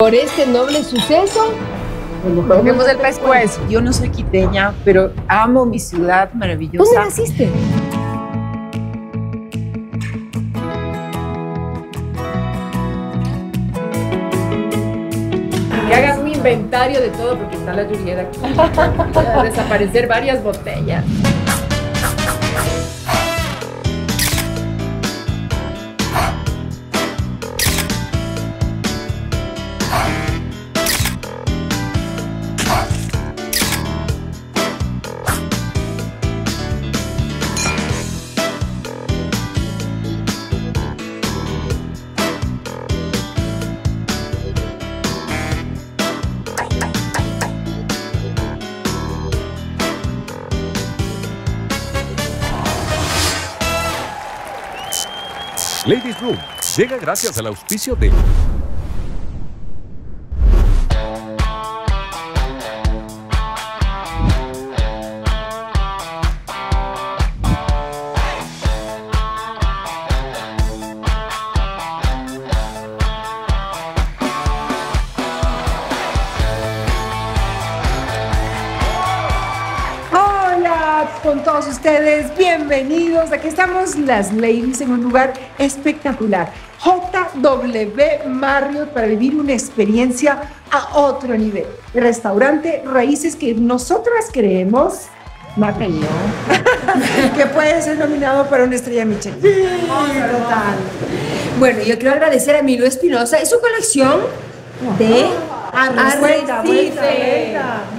Por este noble suceso, Vemos el pescuezo. Yo no soy quiteña, pero amo mi ciudad maravillosa. ¿dónde naciste? Que hagas un inventario de todo porque está la Julieta aquí. Va a desaparecer varias botellas. Ladies Room llega gracias al auspicio de con todos ustedes, bienvenidos. Aquí estamos las ladies en un lugar espectacular, JW Marriott, para vivir una experiencia a otro nivel. El restaurante Raíces, que nosotras creemos, Marta y yo, que puede ser nominado para una estrella Michelin. Sí, total. Bueno, yo quiero agradecer a Milú Espinosa y su colección de arrecifes.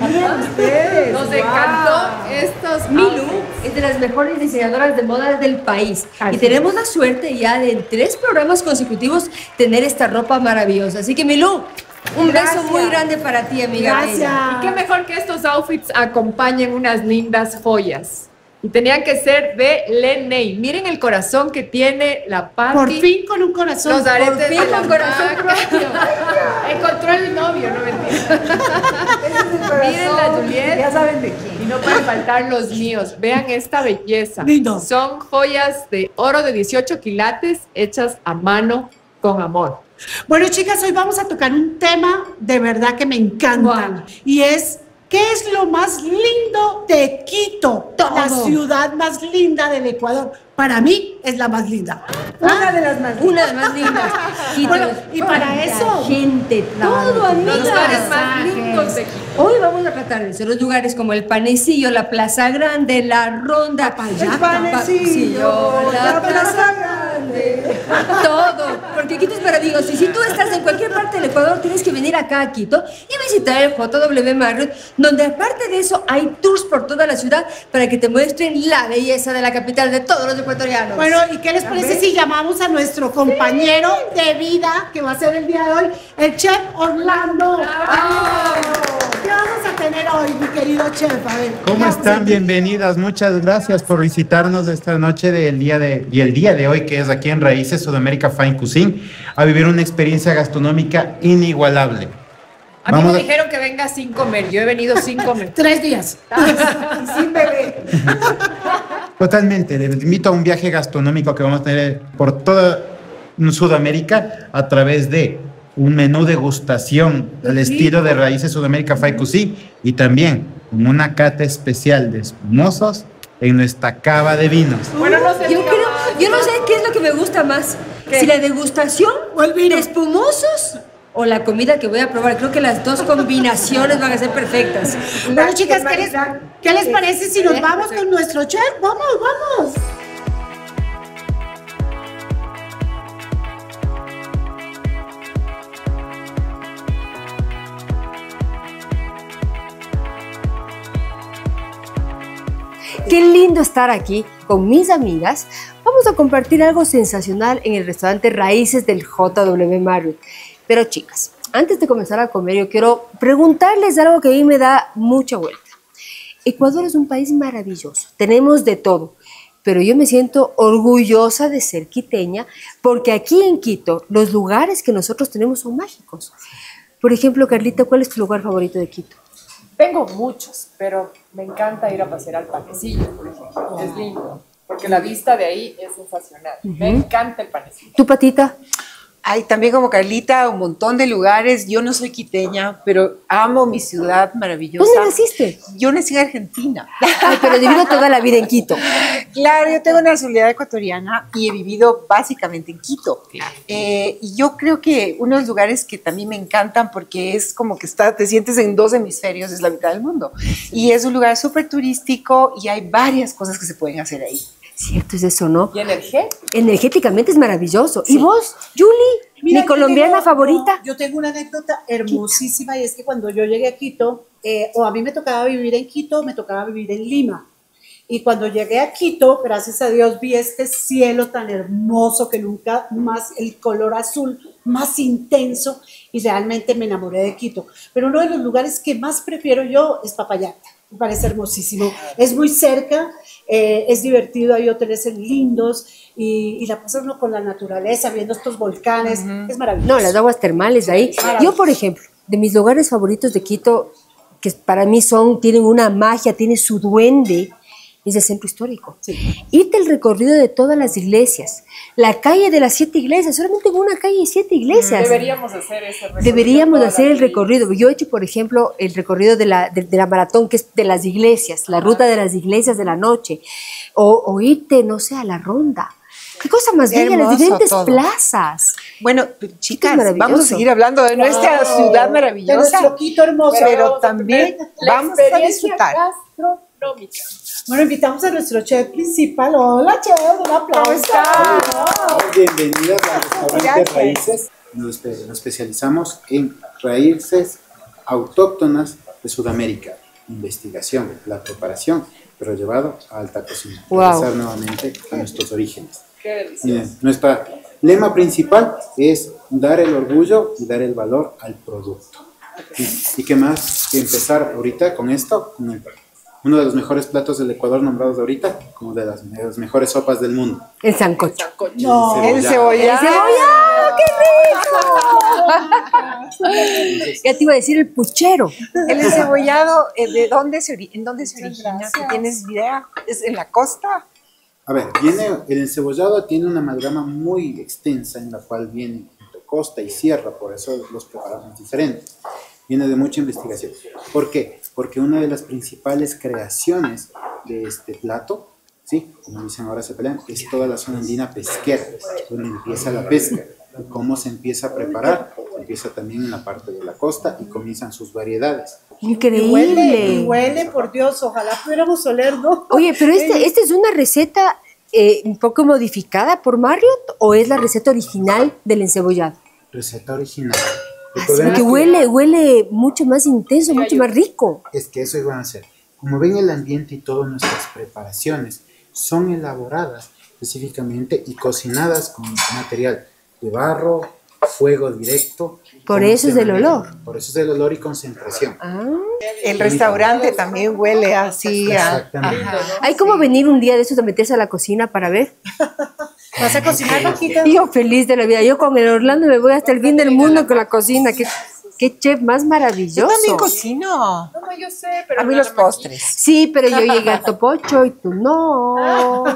Nos encantó estos Milú es de las mejores diseñadoras de moda del país. Así y tenemos la suerte ya de en 3 programas consecutivos tener esta ropa maravillosa. Así que Milú, un beso muy grande para ti, amiga. Gracias. bella. Y qué mejor que estos outfits acompañen unas lindas joyas. Y tenían que ser de Leney. Miren el corazón que tiene la Patti. Por fin con un corazón. Los aretes Por fin de la con corazón Maca. Encontró el novio, no mentira. Miren la Juliet. Ya saben de quién. Y no pueden faltar los míos. Vean esta belleza. Lindo. Son joyas de oro de 18 quilates hechas a mano con amor. Bueno, chicas, hoy vamos a tocar un tema de verdad que me encanta. ¿Cuál? Y es, ¿qué es lo más lindo de Quito? Todo. La ciudad más linda del Ecuador. Para mí es la más linda. Una de las más lindas. Una de las más lindas. Bueno, y para eso, gente, todo, Los amiga. lugares más lindos de Quito. Hoy vamos a tratar de los lugares como el Panecillo, la Plaza Grande, la Ronda, el Panecillo, la Plaza Grande. todo, porque Quito es maravilloso. Y si tú estás en cualquier parte del Ecuador, tienes que venir acá a Quito y visitar el JW Marriott, donde aparte de eso hay tours por toda la ciudad para que te muestren la belleza de la capital de todos los ecuatorianos. Bueno, ¿y qué les parece si llamamos a nuestro compañero de vida, que va a ser el día de hoy, el chef Orlando? ¿Qué vamos a tener hoy, mi querido chef? A ver, ¿Cómo están? Bienvenidas. Muchas gracias por visitarnos esta noche el día de hoy, que es aquí en Raíces Sudamérica Fine Cuisine, a vivir una experiencia gastronómica inigualable. A mí Vamos me a- dijeron que venga sin comer. Yo he venido sin comer. 3 días. Sin bebé. Totalmente, les invito a un viaje gastronómico que vamos a tener por toda Sudamérica a través de un menú degustación al estilo de Raíces Sudamérica Fine Cuisine y también con una cata especial de espumosos en nuestra cava de vinos. Bueno, no sé. Yo no sé qué es lo que me gusta más. ¿Qué? Si la degustación O el vino. de espumosos o la comida que voy a probar. Creo que las dos combinaciones van a ser perfectas. Bueno, chicas, ¿qué les parece si nos vamos con nuestro chef? Vamos, vamos. Qué lindo estar aquí con mis amigas. Vamos a compartir algo sensacional en el restaurante Raíces del JW Marriott. Pero chicas, antes de comenzar a comer, yo quiero preguntarles algo que a mí me da mucha vuelta. Ecuador es un país maravilloso, tenemos de todo, pero yo me siento orgullosa de ser quiteña porque aquí en Quito los lugares que nosotros tenemos son mágicos. Por ejemplo, Carlita, ¿cuál es tu lugar favorito de Quito? Tengo muchos, pero me encanta ir a pasear al Panecillo, por ejemplo. Es lindo, porque la vista de ahí es sensacional. Me encanta el Panecillo. ¿Tu Patita? Hay también como Carlita, un montón de lugares. Yo no soy quiteña, pero amo mi ciudad maravillosa. ¿Dónde naciste? Yo nací en Argentina. Ay, pero he vivido toda la vida en Quito. Claro, yo tengo nacionalidad ecuatoriana y he vivido básicamente en Quito. Y yo creo que uno de los lugares que también me encantan porque es como que te sientes en dos hemisferios, es la mitad del mundo. Y es un lugar súper turístico y hay varias cosas que se pueden hacer ahí. Cierto, es eso, ¿no? ¿Y energético? Energéticamente es maravilloso. ¿Y vos, Julie? Mira, ¿Mi colombiana favorita? Yo tengo una anécdota hermosísima y es que cuando yo llegué a Quito, o a mí me tocaba vivir en Quito, o me tocaba vivir en Lima. Y cuando llegué a Quito, gracias a Dios, vi este cielo tan hermoso que nunca más, el color azul más intenso y realmente me enamoré de Quito. Pero uno de los lugares que más prefiero yo es Papayacta. Me parece hermosísimo. Es muy cerca, es divertido, hay hoteles lindos y la pasas uno con la naturaleza, viendo estos volcanes. Es maravilloso. No, las aguas termales de ahí. Yo, por ejemplo, de mis lugares favoritos de Quito, que para mí tienen una magia, tiene su duende, es el centro histórico. Sí. Irte el recorrido de todas las iglesias, la calle de las 7 iglesias, solamente en una calle hay 7 iglesias. Deberíamos hacer ese recorrido. Deberíamos toda hacer la el recorrido. Yo he hecho, por ejemplo, el recorrido de la maratón, que es de las iglesias, la ruta de las iglesias de la noche, o irte, no sé, a la ronda. Qué cosa más bella, las Hermoso diferentes todo. plazas. Bueno, chicas, maravilloso. vamos a seguir hablando de nuestra ciudad De maravillosa, nuestro Quito hermoso. pero también vamos a disfrutar. Gastronómica. Bueno, invitamos a nuestro chef principal. Hola, chef, un aplauso. Bienvenidas al restaurante Gracias. Raíces. Nos especializamos en raíces autóctonas de Sudamérica. Investigación, la preparación, pero llevado a alta cocina. Wow. Regresar nuevamente a nuestros orígenes. Miren, nuestra lema principal es dar el orgullo y dar el valor al producto. ¿Y qué más que empezar ahorita con esto? Con uno de los mejores platos del Ecuador nombrados ahorita como de las mejores sopas del mundo. El sancocho. No, El cebollado. Ya te iba a decir el puchero. El encebollado, ¿en dónde se origina? ¿Tienes idea? ¿Es en la costa? A ver, el encebollado tiene una amalgama muy extensa en la cual viene entre costa y sierra, por eso los preparamos diferentes. Viene de mucha investigación. ¿Por qué? Porque una de las principales creaciones de este plato, ¿sí? Como dicen ahora se pelean, es toda la zona andina pesquera, donde empieza la pesca. ¿Y cómo se empieza a preparar? Se empieza también en la parte de la costa y comienzan sus variedades. Increíble. huele, por Dios, ojalá pudiéramos oler, ¿no? Oye, pero ¿esta es una receta un poco modificada por Marriott o es la receta original del encebollado? Receta original. Porque huele mucho más intenso, mucho más rico. Es que eso iban a hacer. Como ven, el ambiente y todas nuestras preparaciones son elaboradas específicamente y cocinadas con material de barro, fuego directo. Por eso es del olor. Por eso es del olor y concentración. El restaurante también huele así. Exactamente. Hay como venir un día de esos a meterse a la cocina para ver. ¿Vas a cocinar, Paquita? Yo feliz de la vida. Yo con el Orlando me voy hasta el fin del mundo con la cocina. Qué chef más maravilloso. Yo también cocino. No, yo sé, pero A mí los postres. Sí, pero yo llegué a Topocho y tú no.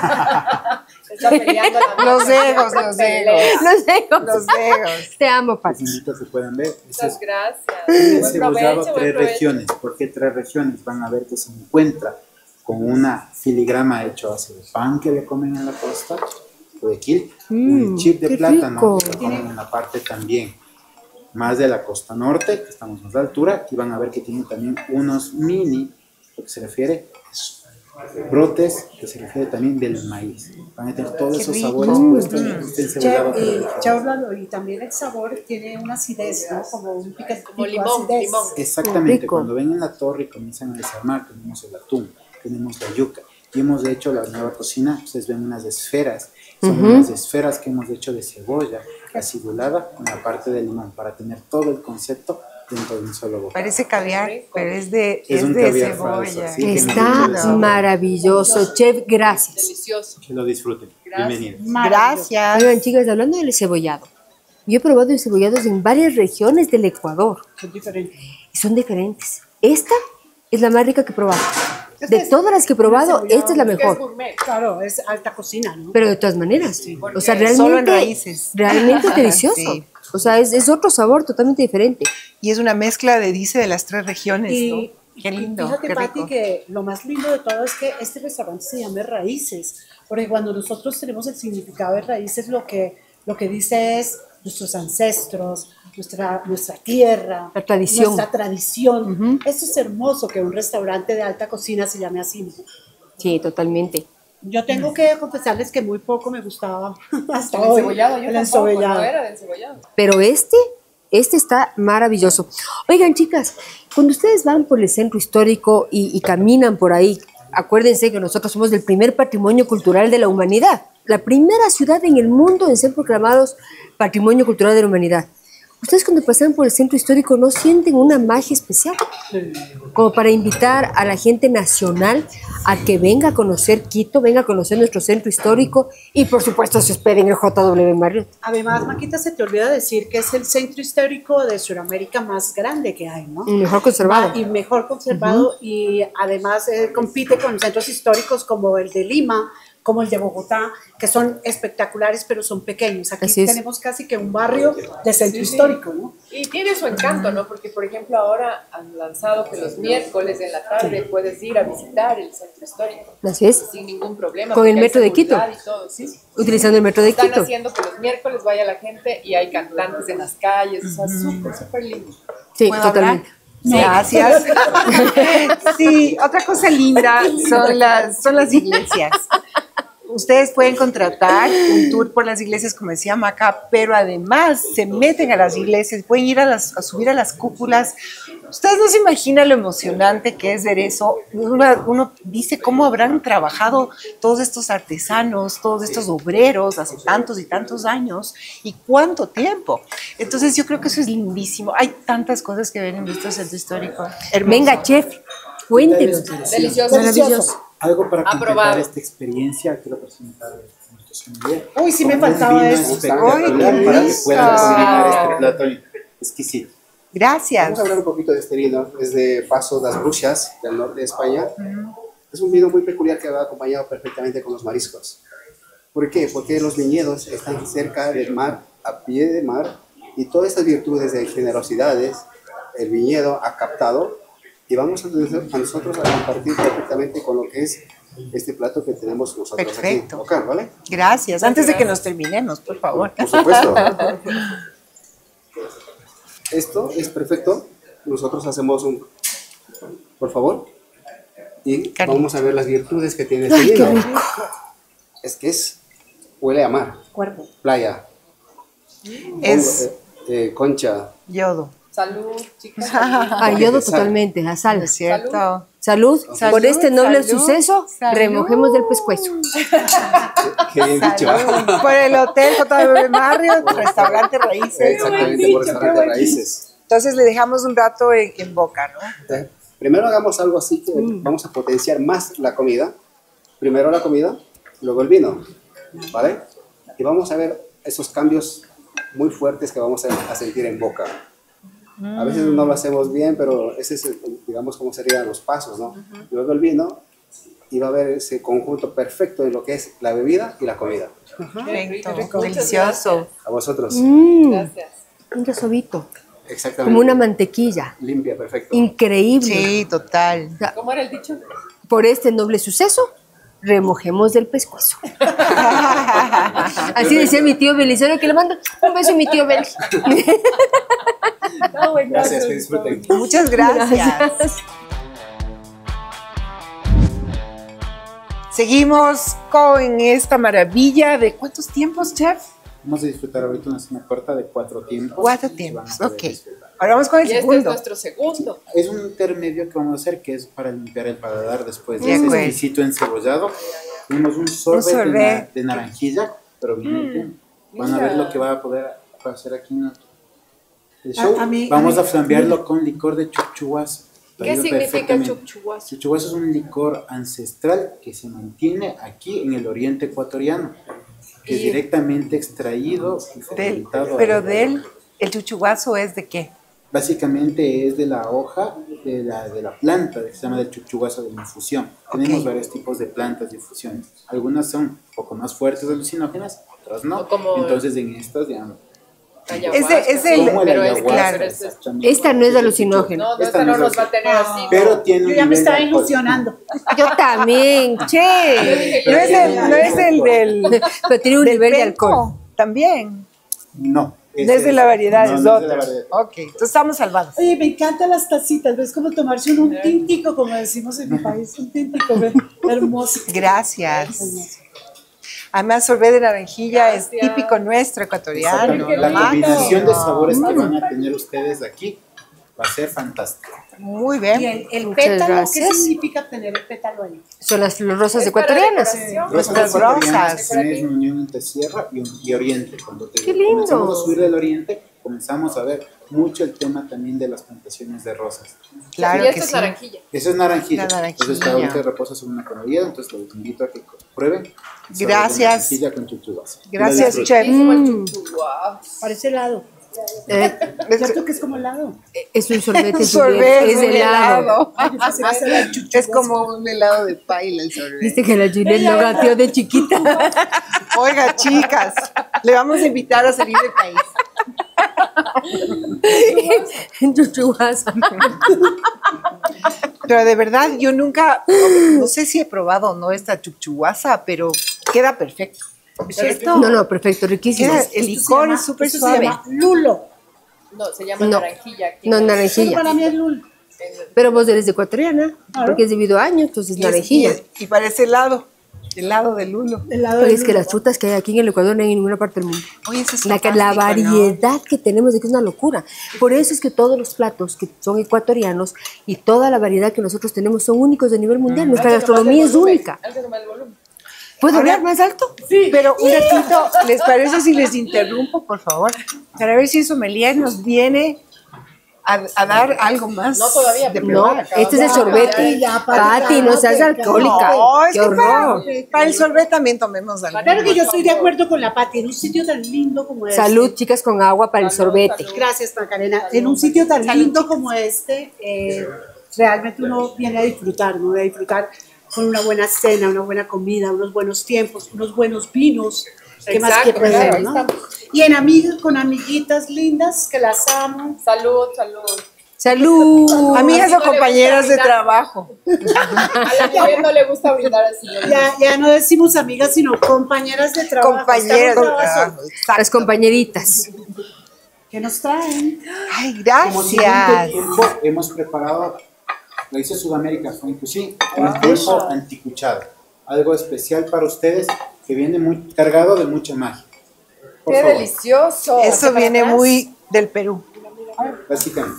Está peleando la Los egos. Los dejo. Los egos. Te amo, Les Pati. invito a que puedan ver. Ese Muchas es gracias. el Buen cebollado provecho, buen 3 provecho. regiones. ¿Por qué 3 regiones? Van a ver que se encuentra con una filigrama hecho a base de pan que le comen en la costa, Guayaquil, un chip de qué plátano rico. que le comen en la parte también más de la costa norte, que estamos más de altura, y van a ver que tienen también unos mini, lo que se refiere, brotes, que se refiere también del maíz. Van a tener todos esos sabores puestos en este encebollado. Ya Orlando, y también el sabor tiene una acidez, ¿no? Como un picante. Como limón. Exactamente, Rico. cuando ven en la torre y comienzan a desarmar, tenemos el atún, tenemos la yuca, y hemos hecho la nueva cocina, ustedes ven unas esferas, son unas esferas que hemos hecho de cebolla acidulada con la parte de limón, para tener todo el concepto dentro de un solo bocado. Parece caviar, pero es de un de caviar cebolla. falso, sí. Está maravilloso. Chef, gracias. Delicioso. Que lo disfruten. Bienvenidos. Gracias. Oigan, chicas, hablando del cebollado. Yo he probado encebollados en varias regiones del Ecuador. Son diferentes. Y son diferentes. Esta es la más rica que he probado. De todas las que he probado, esta es la Es que es mejor. gourmet. Claro, es alta cocina, ¿no? Pero de todas maneras, o sea, Solo en realmente, raíces. realmente es delicioso. Sí. O sea, es otro sabor totalmente diferente. Y es una mezcla de las 3 regiones, Y, ¿no? Qué lindo, fíjate, qué Pati, rico. que lo más lindo de todo es que este restaurante se llama Raíces, porque cuando nosotros tenemos el significado de raíces, lo que dice es nuestros ancestros, nuestra tierra, La tradición. nuestra tradición. Eso es hermoso que un restaurante de alta cocina se llame así, ¿no? Sí, totalmente. Yo tengo que confesarles que muy poco me gustaba hasta El hoy. encebollado, yo el tampoco, encebollado. no era de encebollado. Pero este está maravilloso. Oigan, chicas, cuando ustedes van por el centro histórico y caminan por ahí, acuérdense que nosotros somos del primer patrimonio cultural de la humanidad, la primera ciudad en el mundo en ser proclamados Patrimonio Cultural de la Humanidad. ¿Ustedes cuando pasan por el centro histórico no sienten una magia especial? Como para invitar a la gente nacional a que venga a conocer Quito, venga a conocer nuestro centro histórico y por supuesto se hospeden en el JW Marriott. Además, Maquita, se te olvida decir que es el centro histórico de Sudamérica más grande que hay, ¿no? Y mejor conservado. Y mejor conservado, y además compite con centros históricos como el de Lima, como el de Bogotá, que son espectaculares, pero son pequeños. Aquí Así es. tenemos casi que un barrio de centro histórico, ¿no? Y tiene su encanto, ¿no? Porque, por ejemplo, ahora han lanzado que los miércoles en la tarde puedes ir a visitar el centro histórico Así es, sin ningún problema. Con el porque hay metro de Quito. seguridad y todo, ¿sí? utilizando el metro de Están Quito. haciendo que los miércoles vaya la gente y hay cantantes en las calles, o sea, súper, súper lindo. Sí, ¿Puedo totalmente. Gracias. Sí, otra cosa linda son las iglesias. Ustedes pueden contratar un tour por las iglesias, como decía Maca, pero además se meten a las iglesias, pueden ir a subir a las cúpulas. Ustedes no se imaginan lo emocionante que es ver eso. Uno dice cómo habrán trabajado todos estos artesanos, todos estos obreros hace tantos y tantos años y cuánto tiempo. Entonces yo creo que eso es lindísimo. Hay tantas cosas que ver en nuestro centro histórico. Hermoso. Venga, chef, cuéntenos. Delicioso. Maravilloso. Algo para completar Aprobado. esta experiencia, quiero presentar a nuestro sommelier. Uy, sí me Un faltaba vino eso. espectacular ¡Ay, qué para que puedan rico! combinar este plato exquisito. Gracias. Vamos a hablar un poquito de este vino. Es de Paso das Bruxas, del norte de España. Es un vino muy peculiar que va acompañado perfectamente con los mariscos. ¿Por qué? Porque los viñedos están cerca del mar, a pie de mar, y todas estas virtudes de generosidades el viñedo ha captado, y vamos a nosotros a compartir perfectamente con lo que es este plato que tenemos nosotros Perfecto. aquí local, ¿vale? Gracias. Antes de que nos terminemos, por favor. Por supuesto. Esto es perfecto. Nosotros hacemos un... Por favor. Y Cariño. vamos a ver las virtudes que tiene este vino. Es que huele a mar, Cuerpo. playa, Es concha. yodo. Salud, chicas. Ayudo totalmente, a sal. ¿No es cierto? Salud. Salud, Por este noble salud, suceso, salud. remojemos del pescuezo. Qué bien dicho. Por el Hotel JW Marriott, Restaurante Raíces. Exactamente, por restaurante Raíces. Entonces le dejamos un rato en boca, ¿no? Primero hagamos algo así que vamos a potenciar más la comida. Primero la comida, luego el vino, ¿vale? Y vamos a ver esos cambios muy fuertes que vamos a sentir en boca. A veces no lo hacemos bien, pero ese es, digamos, cómo serían los pasos, ¿no? Luego el vino, y va a haber ese conjunto perfecto de lo que es la bebida y la comida. Perfecto, delicioso. A vosotros. Gracias. Un resobito, Exactamente. como una mantequilla. Limpia, perfecto. Increíble. Sí, total. O sea, ¿Cómo era el dicho? por este noble suceso, remojemos del pescuezo. Así decía mi tío Belisario, que le mando un beso a mi tío Beli. Gracias, que disfruten. Muchas gracias. Seguimos con esta maravilla de ¿cuántos tiempos, chef? Vamos a disfrutar ahorita una cena corta de 4 tiempos. 4 Van tiempos, a poder ok. disfrutar. Ahora vamos con el Y este es segundo. nuestro segundo. Es un intermedio que vamos a hacer que es para limpiar el paladar después de De ese acuerdo. exquisito encebollado. Tenemos un sorbet, sorbet. de naranjilla proveniente. Van a ver lo que va a poder hacer aquí en el show. Vamos a flambearlo con licor de chuchuas. ¿Qué significa chuchuas? Chuchuas es un licor ancestral que se mantiene aquí en el oriente ecuatoriano, que es directamente extraído y fermentado. Pero el chuchuazo es de qué? Básicamente es de la hoja de la planta que se llama del chuchuguazo de infusión. Tenemos varios tipos de plantas de infusión. Algunas son un poco más fuertes alucinógenas, otras no. Entonces en estas ya Esta no es alucinógena. No, esta no nos va a tener así. Pero tiene un Yo ya me nivel estaba de alcohol. ilusionando. Yo también, che. No es el del... Pero tiene un del nivel de penco, alcohol. También. No. Desde la variedad, no, es no es de la otra. variedad. Ok, entonces estamos salvados. Oye, me encantan las tacitas, ¿ves? Como tomarse un tintico, como decimos en mi país, un tintico, ¿ves? Hermoso. Gracias. Además, sorbet de naranjilla es típico nuestro, ecuatoriano. La combinación de sabores que Mm. van a tener ustedes aquí va a ser fantástica. Muy Y bien. el Muchas pétalo, ¿qué gracias. significa tener el pétalo ahí? Son las rosas ecuatorianas. Nuestras rosas. Tenés una unión entre sierra y oriente. Cuando ¡Qué lindo! comenzamos a subir del oriente, comenzamos a ver mucho el tema también de las plantaciones de rosas. Claro Y que esto es sí. naranjilla. Eso es naranjilla. La naranjilla. Entonces, ahorita reposa sobre una canalilla, entonces los invito a que prueben. Gracias. Naranjilla con chuchuas. Gracias, chef. Wow. Parece helado. ¿Cierto que es como helado? Es un sorbete, Un sorbet, Juliet, es un helado. Es como un helado de paila el sorbet. Viste que la Juliet no gateó de chiquita. Oiga, chicas, le vamos a invitar a salir del país. En Chuchuguasa. Pero de verdad, yo nunca, no sé si he probado o no esta chuchuguasa, pero queda perfecto. ¿Cierto? No, perfecto, riquísimo. Queda- el licor es súper Esto se suave. llama lulo. No, se llama No. naranjilla. Aquí. No, Pero naranjilla. para mí es lulo. Pero vos eres ecuatoriana, porque has vivido años, entonces naranjilla. Y parece helado de lulo. Helado Pero de es que lulo. las frutas que hay aquí en el Ecuador no hay en ninguna parte del mundo. Oye, eso es La fantástico, variedad que tenemos de que es una locura. Por eso es que todos los platos que son ecuatorianos y toda la variedad que nosotros tenemos son únicos a nivel mundial. Nuestra gastronomía es única. ¿Puedo hablar más alto? Sí. Pero un ratito, ¿les parece si les interrumpo, por favor? Para ver si el sommelier nos viene a dar algo más. No, todavía. de No, probar. este es el sorbete. Pati, no seas alcohólica. No, es Qué que horror. para el sorbet también tomemos algo. Claro que yo estoy de acuerdo con la Pati, en un sitio tan lindo como este. Salud, chicas, con agua para el sorbete. Gracias, Macarena. En un sitio tan lindo como este, realmente uno viene a disfrutar, ¿no? A disfrutar con una buena cena, una buena comida, unos buenos tiempos, unos buenos vinos. ¿Qué más Exacto, que claro, pedir, ahí no? estamos. Y en amigas, con amiguitas lindas que las amo. Salud, salud. Salud. Amigas Así o no le compañeras gusta de brindar. trabajo. A la mujer no le gusta brindar así. Ya no decimos amigas, sino compañeras de trabajo. Compañeras de Estamos trabajo. Las compañeritas. ¿Qué nos traen? Ay, Como siguiente gracias. tiempo, hemos preparado raíces Sudamérica Funk Cuisine con el tiempo anticuchado. Algo especial para ustedes que viene muy cargado de mucha magia. Por Qué favor, delicioso. Eso viene muy del Perú. básicamente.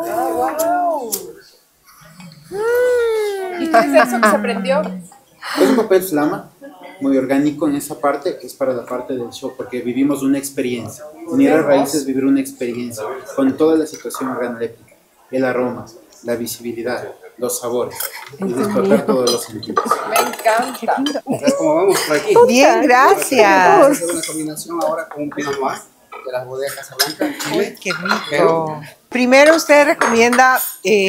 ¿Y qué es eso que se prendió? Es un papel flama, muy orgánico en esa parte, que es para la parte del show, porque vivimos una experiencia. Venir a raíces es vivir una experiencia con toda la situación organoléptica, el aroma, la visibilidad, los sabores, y disfrutar todos los sentidos. Me encanta. Entonces, como vamos por aquí. Bien, gracias. Vamos a hacer una combinación ahora con un Pinot Noir de las bodegas Casablanca, Chile. Uy, qué rico. Primero usted recomienda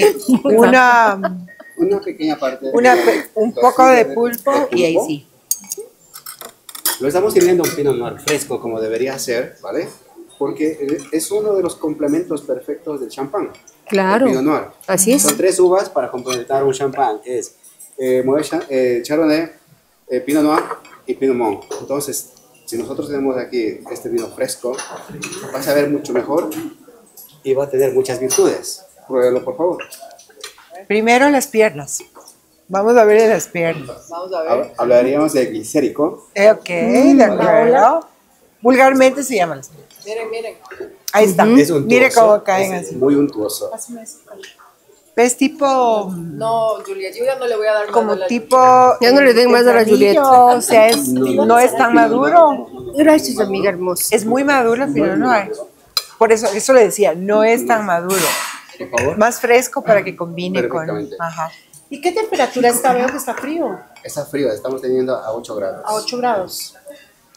Una pequeña parte. un poco de pulpo y ahí sí. Lo estamos sirviendo un Pinot Noir fresco como debería ser, ¿vale? Porque es uno de los complementos perfectos del champán. Claro. El Pinot Noir. Así es. Son 3 uvas para complementar un champán, que es Chardonnay, Pinot Noir y Pinot Blanc. Entonces, si nosotros tenemos aquí este vino fresco, va a saber mucho mejor y va a tener muchas virtudes. Pruébelo, por favor. Primero las piernas. Vamos a ver las piernas. Vamos a ver. Hablaríamos de glicérico. Ok, de acuerdo. Vulgarmente se llaman las piernas. Miren, miren. Ahí está. Es untuoso, Mire cómo caen es así. muy untuoso. ¿Ves tipo... No, Julia, yo ya no le voy a dar más como de la- tipo... Ya no le den más a la Juliet. O sea, no es tan maduro. Gracias, amiga hermosa. Es muy maduro, pero no es. Por eso le decía, no es tan maduro. Por favor. Más fresco para que combine con... Perfectamente. Ajá. ¿Y qué temperatura está? Veo que está frío. Está frío, estamos teniendo a 8 grados. A 8 grados.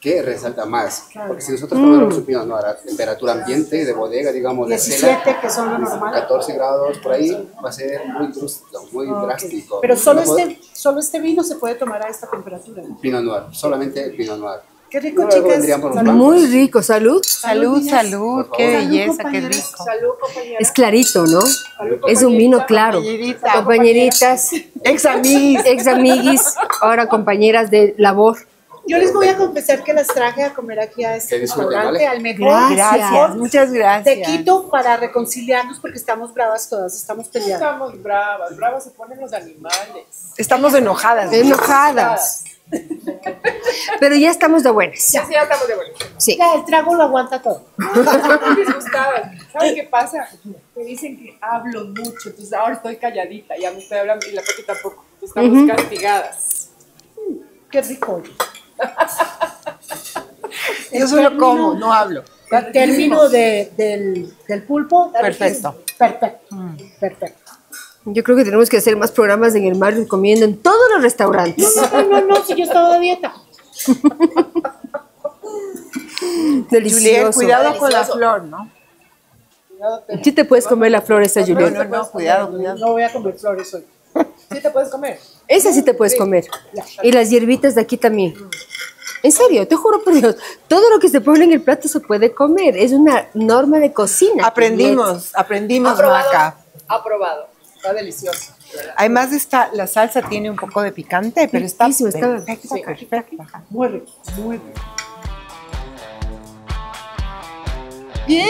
que resalta más. Porque si nosotros tomamos un Pinot Noir a temperatura ambiente de bodega, digamos, de 17, cela, que son lo normal. 14 grados por ahí, va a ser muy brusco, muy drástico. Pero solo No solo este vino se puede tomar a esta temperatura. Pinot Noir, solamente el Pinot Noir. Qué rico, Luego chicas. vendrían por los Salud. Muy rico, salud. Salud, salud, Por qué favor. belleza, qué compañeras. rico. Salud, compañera. Es clarito, ¿no? Es un vino claro. Compañerita. Compañeritas, Ex amiguis. ex amiguis, ahora compañeras de labor. Yo les voy a confesar que las traje a comer aquí a este Que disfruten, restaurante, ¿vale? al mejor Gracias, muchas de gracias. Quito, para reconciliarnos porque estamos bravas todas, estamos peleando. Estamos bravas, bravas se ponen los animales. Estamos enojadas. Enojadas. Pero ya estamos de buenas. Ya estamos de vuelta. Sí. Ya, el trago lo aguanta todo. Muy disgustadas. ¿Saben qué pasa? Me dicen que hablo mucho, entonces ahora estoy calladita, ya me estoy hablando y la Pati tampoco. Estamos castigadas. Qué rico. Yo solo como, no hablo. El término del pulpo. Perfecto. Perfecto. Perfecto. Yo creo que tenemos que hacer más programas en el Marriott comiendo en todos los restaurantes. No, si yo estaba de dieta. Delicioso. Juliet, cuidado con la flor, ¿no? Sí te puedes comer la flor esta, Juliet. No, cuidado, cuidado. No voy a comer flores hoy. ¿Sí te puedes comer? Esa sí te puedes comer. Y las hierbitas de aquí también. En serio, te juro por Dios, todo lo que se pone en el plato se puede comer. Es una norma de cocina. Aprendimos, Maca. Aprobado. Está delicioso. Además, la salsa tiene un poco de picante, pero está Riquísimo, está- perfecta, sí. perfecta. Muy rico, muy rico. Bien.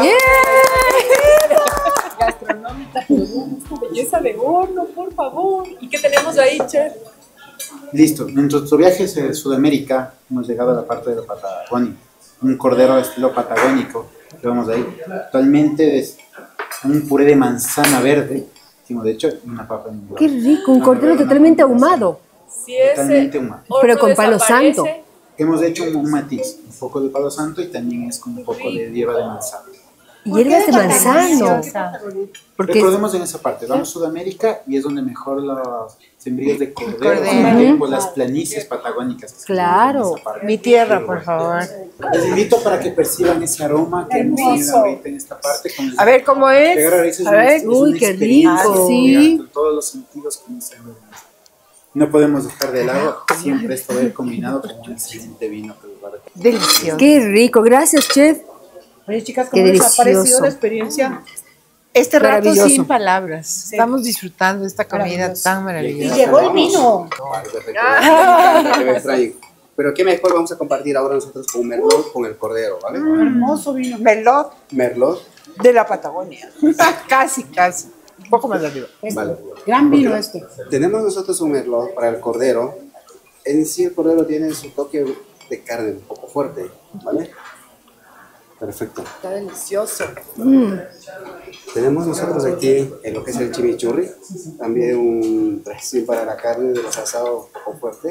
Gastronómica, producto, belleza de horno, por favor. ¿Y qué tenemos ahí, chef? Listo, en nuestro viaje hacia Sudamérica hemos llegado a la parte de la Patagonia, un cordero de estilo patagónico que vamos ahí. Actualmente es un puré de manzana verde, hicimos de hecho una papa en Qué rico, un cordero totalmente ahumado. Si ese Totalmente humano. horno Pero con palo desaparece, santo. Hemos hecho un matiz, un poco de palo santo y también es con un poco de hierba de manzana. Hierbas de manzano. Porque Recordemos en esa parte, vamos a Sudamérica y es donde mejor los sembríos de cordero, Cordero. por las planicies patagónicas. que se Claro. encuentran en esa parte. Mi tierra, por favor. Les invito para que perciban ese aroma que hemos tenido ahorita en esta parte. A ver cómo es. Pegar a raíces A ver. es una Uy, qué experiencia rico. pegar con todos los sentidos que nos ayudan. No podemos dejar de lado siempre esto ver combinado con un excelente vino que les va a recomendar. Delicioso. qué rico, gracias, chef. Oye, chicas, Qué ¿cómo les ha parecido delicioso. la experiencia? Este rato Maravilloso. sin palabras. Estamos disfrutando de esta comida Maravilloso. tan Y maravillosa. llegó el vino. Vale, perfecto. Que me extrañen. Pero qué mejor vamos a compartir ahora nosotros con Merlot, con el cordero, ¿vale? Hermoso vino. Merlot Merlot, de la Patagonia. Casi, casi. Un poco más arriba. vale. Gran vino este. Tenemos nosotros un Merlot para el cordero. En sí el cordero tiene su toque de carne un poco fuerte, ¿vale? Perfecto. Está delicioso. Tenemos nosotros aquí en lo que es el chimichurri, también un dressing para la carne de los asados un poco fuerte.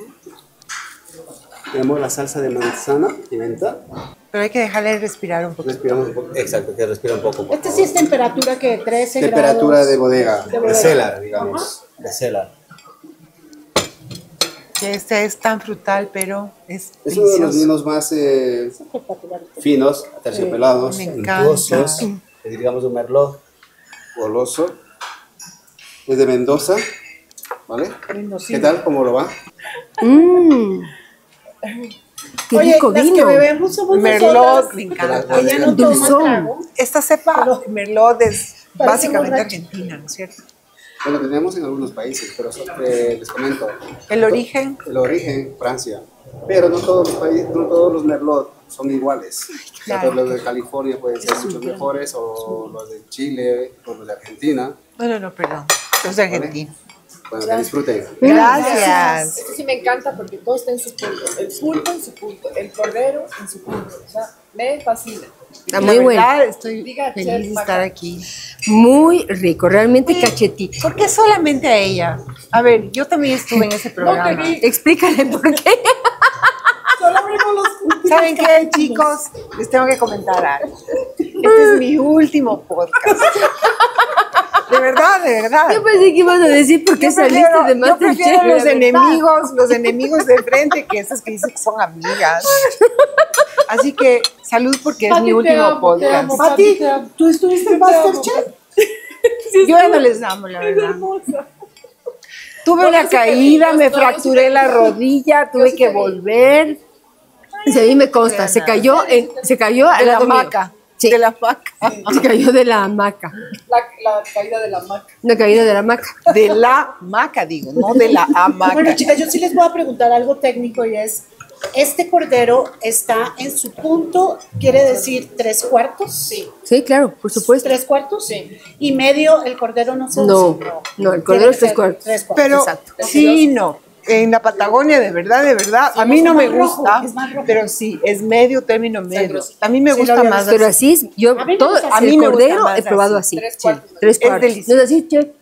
Tenemos la salsa de manzana y menta. Pero hay que dejarle respirar un poco. Respiramos un poco. Exacto, que respira un poco. por Este favor. sí es temperatura que 13 Temperatura grados. de bodega, De bodega. de cellar, digamos. De cellar. Que este es tan frutal, pero es Es uno de los delicioso. vinos más finos, aterciopelados, Me encanta. untuosos. Es, digamos, un merlot goloso. Es de Mendoza, ¿vale? ¿Qué tal? ¿Cómo lo va? Qué Oye, rico las que vino. bebemos somos Merlot, nosotras. me encanta. Ella no toma Dulzón. trago. Esta cepa Merlot es Parece básicamente borracha. argentina, ¿no es cierto? Bueno, tenemos en algunos países, pero les comento. El origen. El origen, Francia. Pero no todos los países, no todos los merlot son iguales. Claro. Los de California pueden ser muchos mejores, o los de Chile, o los de Argentina. No, perdón. Los de Argentina. Bueno, que disfruten. Gracias. Esto sí me encanta porque todo está en su punto. El pulpo en su punto, el cordero en su punto. O sea, me fascina. Está La muy bueno. verdad, estoy Diga, feliz chef, de Maca. estar aquí. Muy rico, realmente cachetito. ¿Por qué solamente a ella? A ver, yo también estuve en ese programa. vi. Explícale por qué. ¿Saben qué, chicos? Les tengo que comentar algo. Este es mi último podcast. De verdad, de verdad. Yo pensé que ibas a decir por qué saliste de Yo prefiero Masterchef. los enemigos de frente que esas que dicen que son amigas. Así que salud porque es Pati, mi te último amo, podcast. te amo. Pati, ¿tú estuviste en Masterchef? Yo ya no les amo, la verdad. Tuve una caída, me fracturé la rodilla, tuve que volver. Sí, a mí me consta, se cayó al De la lado mío. hamaca. Sí. De la hamaca. Se cayó de la hamaca. La caída de la hamaca. Una caída de la hamaca. De la hamaca, digo, no de la hamaca. Bueno, chicas, yo sí les voy a preguntar algo técnico y es, ¿este cordero está en su punto? ¿Quiere decir 3/4? Sí. Sí, claro, por supuesto. 3/4? Sí. ¿Y medio el cordero no se No, usa? no, el cordero es Tiene que 3/4. ser 3/4. Pero Exacto. sí, no. En la Patagonia, de verdad, a mí es no me más rojo, gusta, es más rojo. pero sí, es medio término medio. A mí me Sí, gusta lo había más Pero así. así es, yo A mí me todo, gusta a así. mí A mí me gusta cordero más he probado así. así. 3/4. Sí, 3/4. delicioso. ¿No es así, Che?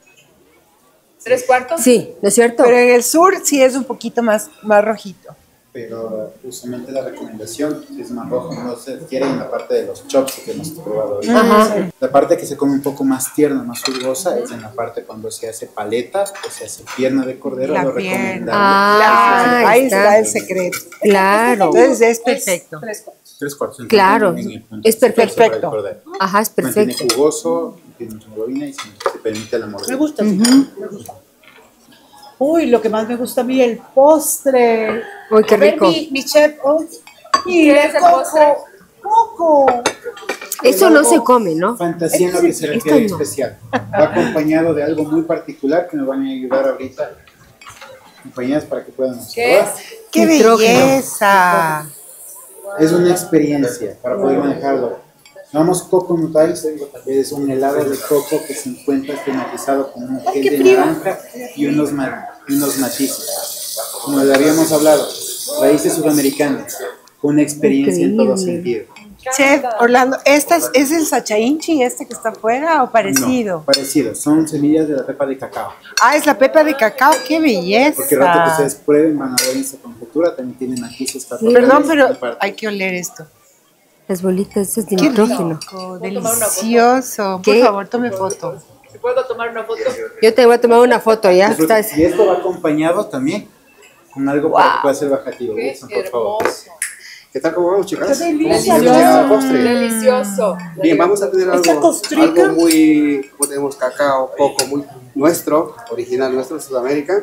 3/4. Sí, ¿no es cierto? Pero en el sur sí es un poquito más rojito. Pero usualmente la recomendación es más rojo, no se quiere en la parte de los chops que hemos probado ahorita. Ajá. La parte que se come un poco más tierna, más jugosa, es en la parte cuando se hace paleta o se hace pierna de cordero, La lo pierna. recomendable. Ah, Ahí está. está el secreto. Claro. Entonces es perfecto. 3/4. 3/4. Claro, En el punto es sobre el perfecto. cordero. Ajá, es Mantiene perfecto. jugoso, tiene mucha hemoglobina y se permite la Me mordida. gusta, sí, me gusta. Uy, lo que más me gusta a mí, el postre. Uy, qué A ver, rico. mi chef. Oh, ¿Qué es el postre? Coco. Eso no se come, ¿no? Fantasía en lo que se Esto refiere no. especial. Va acompañado de algo muy particular que nos van a ayudar ahorita, compañeras, para que puedan ¿Qué es? observar. ¡Qué Nitrógeno. belleza! Es una experiencia para poder manejarlo. Llamamos Coconut Ice, es un helado de coco que se encuentra climatizado con un gel de naranja y unos matices. Como le habíamos hablado, raíces sudamericanas, una experiencia en todo sentido. Chef Orlando, ¿es el sachainchi este que está afuera o parecido? No, parecido, son semillas de la pepa de cacao. Ah, es la pepa de cacao, qué belleza. Porque el rato que ustedes prueben van a ver esa conjetura, también tiene matices cacaoles. Perdón, pero y parte. hay que oler esto. Las bolitas, eso es de Qué nitrógeno. rico, delicioso. Por ¿Qué? favor, tome foto. ¿Se puedo tomar una foto? Yo te voy a tomar una foto, ¿ya? Disfruten. Estás- Y esto va acompañado también con algo para que pueda ser bajativo. Qué Wilson, por favor. hermoso. ¿Qué tal? ¿Cómo vamos, chicas? Qué delicia. ¿Cómo se el postre? Delicioso. Bien, vamos a tener Esta algo costrica. muy, como tenemos cacao, coco, muy nuestro, original nuestro de Sudamérica.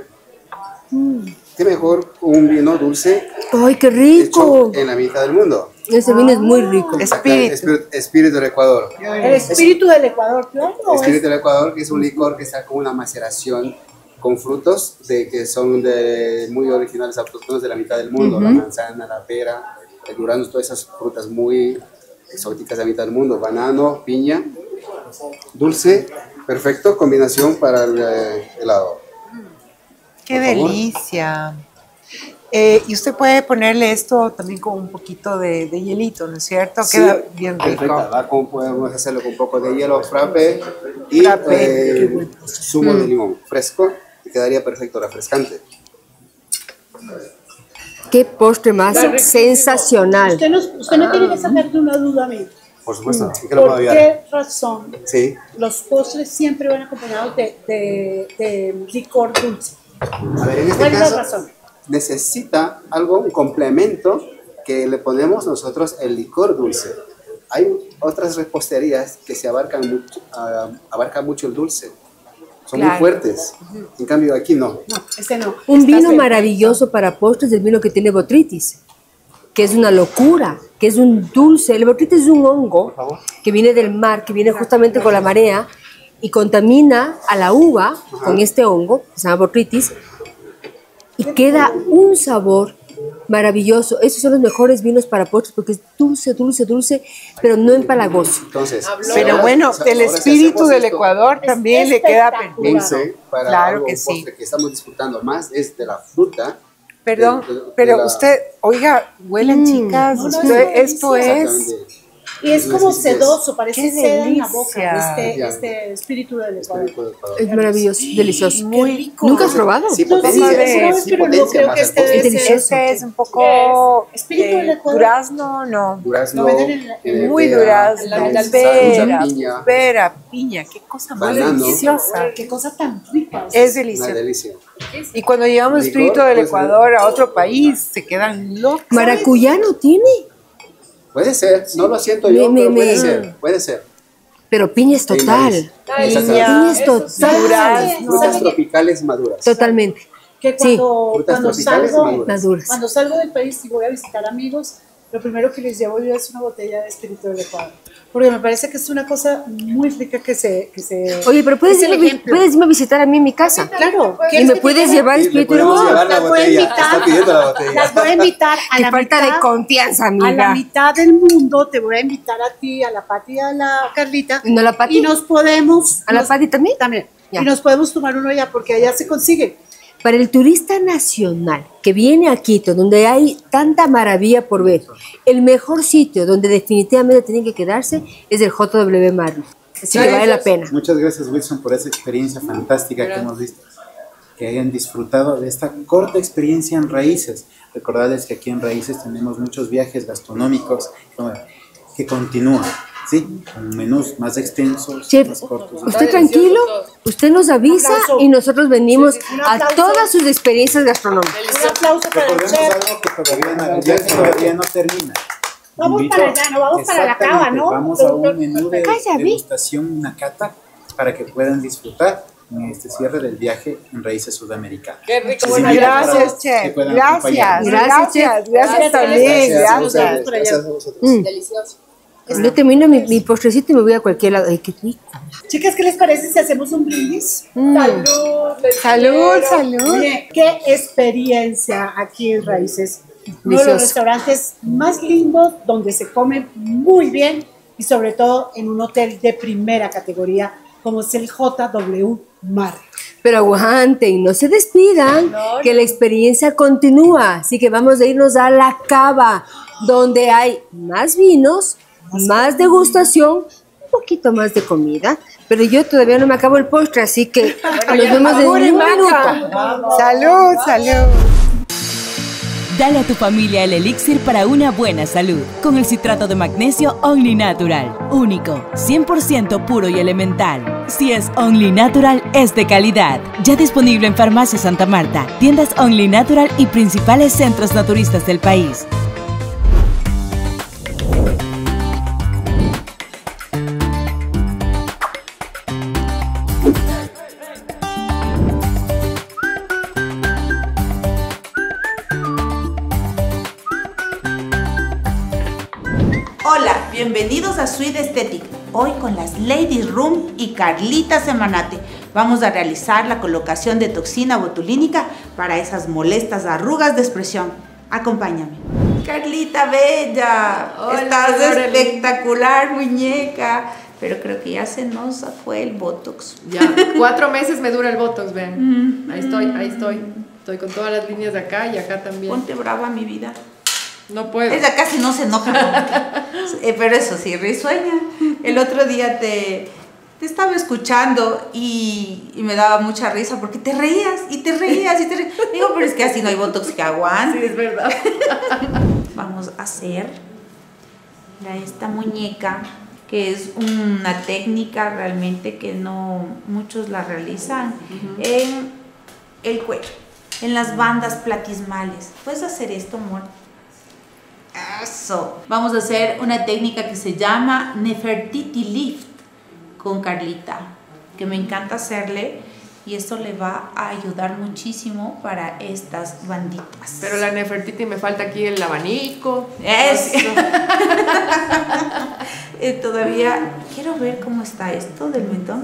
Qué mejor un vino dulce ¡Ay, qué hecho rico! en la mitad del mundo. Ese vino es muy rico. Espíritu del Ecuador. El espíritu del Ecuador, claro. Espíritu del Ecuador, que es un licor que está con una maceración con frutos que son muy originales, autóctonos de la mitad del mundo. La manzana, la pera, el durazno, todas esas frutas muy exóticas de la mitad del mundo. Banano, piña, dulce, perfecto, combinación para el helado. ¡Qué Por favor. delicia! Y usted puede ponerle esto también con un poquito de hielito, ¿no es cierto? Sí, Queda bien rico. perfecta. Podemos hacerlo con un poco de hielo, frappe y Frappé. zumo de limón fresco y quedaría perfecto, refrescante. Qué postre más sensacional. Usted me tiene que sacar de una duda a mí. Por supuesto, ¿en qué lo puedo ¿Por ayudar? qué razón Sí. los postres siempre van acompañados de licor dulce? A ver, en este ¿Cuál es la caso razón? necesita algo, un complemento que le ponemos nosotros el licor dulce. Hay otras reposterías que se abarcan mucho el dulce. Son muy Claro. fuertes. En cambio aquí no. No, ese no. Un Está vino cerca. maravilloso para postres es el vino que tiene botrytis, que es una locura, que es un dulce. El botrytis es un hongo que viene del mar, que viene justamente con la marea y contamina a la uva con este hongo, que se llama botrytis, y queda un sabor maravilloso. Esos son los mejores vinos para postres porque es dulce, dulce, dulce, pero no empalagoso. Entonces, Pero ahora- bueno, ahora el si espíritu hacemos del esto Ecuador también le queda perfecto. dulce para Claro algo, que un sí. postre que estamos disfrutando más es de la fruta. Perdón, de pero la- usted, oiga, huelen chicas, No, no, usted- es esto es Exactamente. Y es como sedoso, parece ¡Qué seda en la delicia! boca, este espíritu del Ecuador. Es maravilloso, delicioso. Muy rico. ¿Nunca has probado? Sí, No, sí, potencia, sí, pero no creo que este debe ser. Este es un poco Espíritu del Ecuador. durazno, no. Durazno, Lo venden en Muy durazno, pera, pera, piña, qué cosa más Banano. deliciosa. Qué cosa tan rica. Es una delicioso. delicia. Y cuando llevamos Licor, espíritu del pues, Ecuador a otro país, se quedan locos. Maracuyá no tiene, Puede ser, no lo siento yo, Me- pero me- puede ser. pero piña es total. Piña es total. Frutas tropicales maduras. Totalmente. Que cuando, Frutas cuando tropicales salgo, maduras. Maduras. cuando salgo del país y voy a visitar amigos, lo primero que les llevo yo es una botella de espíritu del Ecuador. Porque me parece que es una cosa muy rica que se Oye, pero puedes es el irme, ejemplo. puedes irme a visitar a mí en mi casa. Claro. Y me puedes llevar Sí, le espíritu de podemos Ecuador. llevar la Las voy a botella. invitar. Está pidiendo la botella. Las voy a invitar a Qué la falta mitad, de confianza, a la amiga. mitad del mundo. Te voy a invitar a ti, a la Pati y a la Carlita. ¿No la Pati? Y nos podemos... ¿A la nos- Pati también? También. Ya. Y nos podemos tomar uno allá porque allá se consigue. Para el turista nacional que viene a Quito, donde hay tanta maravilla por ver, el mejor sitio donde definitivamente tienen que quedarse es el JW Marriott. Así que vale la pena. Muchas gracias, Wilson, por esa experiencia fantástica que hemos visto. Que hayan disfrutado de esta corta experiencia en Raíces. Recordarles que aquí en Raíces tenemos muchos viajes gastronómicos que continúan, ¿sí? Con menús más extensos, Chef, más cortos. usted tranquilo, usted nos avisa aplauso. y nosotros venimos Sí, un a aplauso. todas sus experiencias gastronómicas. Un aplauso para el Recordemos chef. algo que todavía no termina. Vamos Invito- para allá, no vamos para la cava, Exactamente, ¿no? Vamos a un menú de Cállate. degustación, una cata, para que puedan disfrutar en este cierre del viaje en Raíces Sudamericanas. Qué rico. Les invito para Gracias, que chef. puedan Gracias. acompañarnos. Gracias. Gracias Gracias, también. Gracias, Gracias. gracias a vosotros. Delicioso. Yo termino mi postrecito y me voy a cualquier lado. Ay, qué rico. Chicas, ¿qué les parece si hacemos un brindis? Salud. les Salud, quiero. salud. Oye, qué experiencia aquí en Raíces. Uno de Delicioso. los restaurantes más lindos, donde se come muy bien y sobre todo en un hotel de primera categoría como es el JW Marriott. Pero aguanten, no se despidan, que la experiencia continúa. Así que vamos a irnos a la cava, donde hay más vinos, más degustación, un poquito más de comida. Pero yo todavía no me acabo el postre, así que nos vemos en un minuto. Salud, salud. Dale a tu familia el elixir para una buena salud con el citrato de magnesio Only Natural. Único, 100% puro y elemental. Si es Only Natural, es de calidad. Ya disponible en Farmacia Santa Marta, tiendas Only Natural y principales centros naturistas del país. Hola, bienvenidos a Suite Aesthetic. Hoy con las Lady Room y Carlita Semanate vamos a realizar la colocación de toxina botulínica para esas molestas arrugas de expresión. Acompáñame. Carlita bella, Hola, estás Lorely. espectacular, muñeca. Pero creo que ya se nos fue el botox. Ya, 4 meses me dura el Botox, vean. Ahí estoy, ahí estoy. Estoy con todas las líneas de acá y acá también. Ponte brava, mi vida. No puedo. Ella casi no se enoja conmigo. Pero eso sí, risueña. El otro día te estaba escuchando y me daba mucha risa porque te reías y te reías y te reías. Digo, pero es que así no hay botox que aguante. Sí, es verdad. Vamos a hacer esta muñeca, que es una técnica realmente que no muchos la realizan en el cuello, en las bandas platismales. ¿Puedes hacer esto, amor? Eso. Vamos a hacer una técnica que se llama Nefertiti Lift con Carlita, que me encanta hacerle, y esto le va a ayudar muchísimo para estas banditas. Pero la Nefertiti me falta aquí el abanico. Eso. Todavía quiero ver cómo está esto del mentón.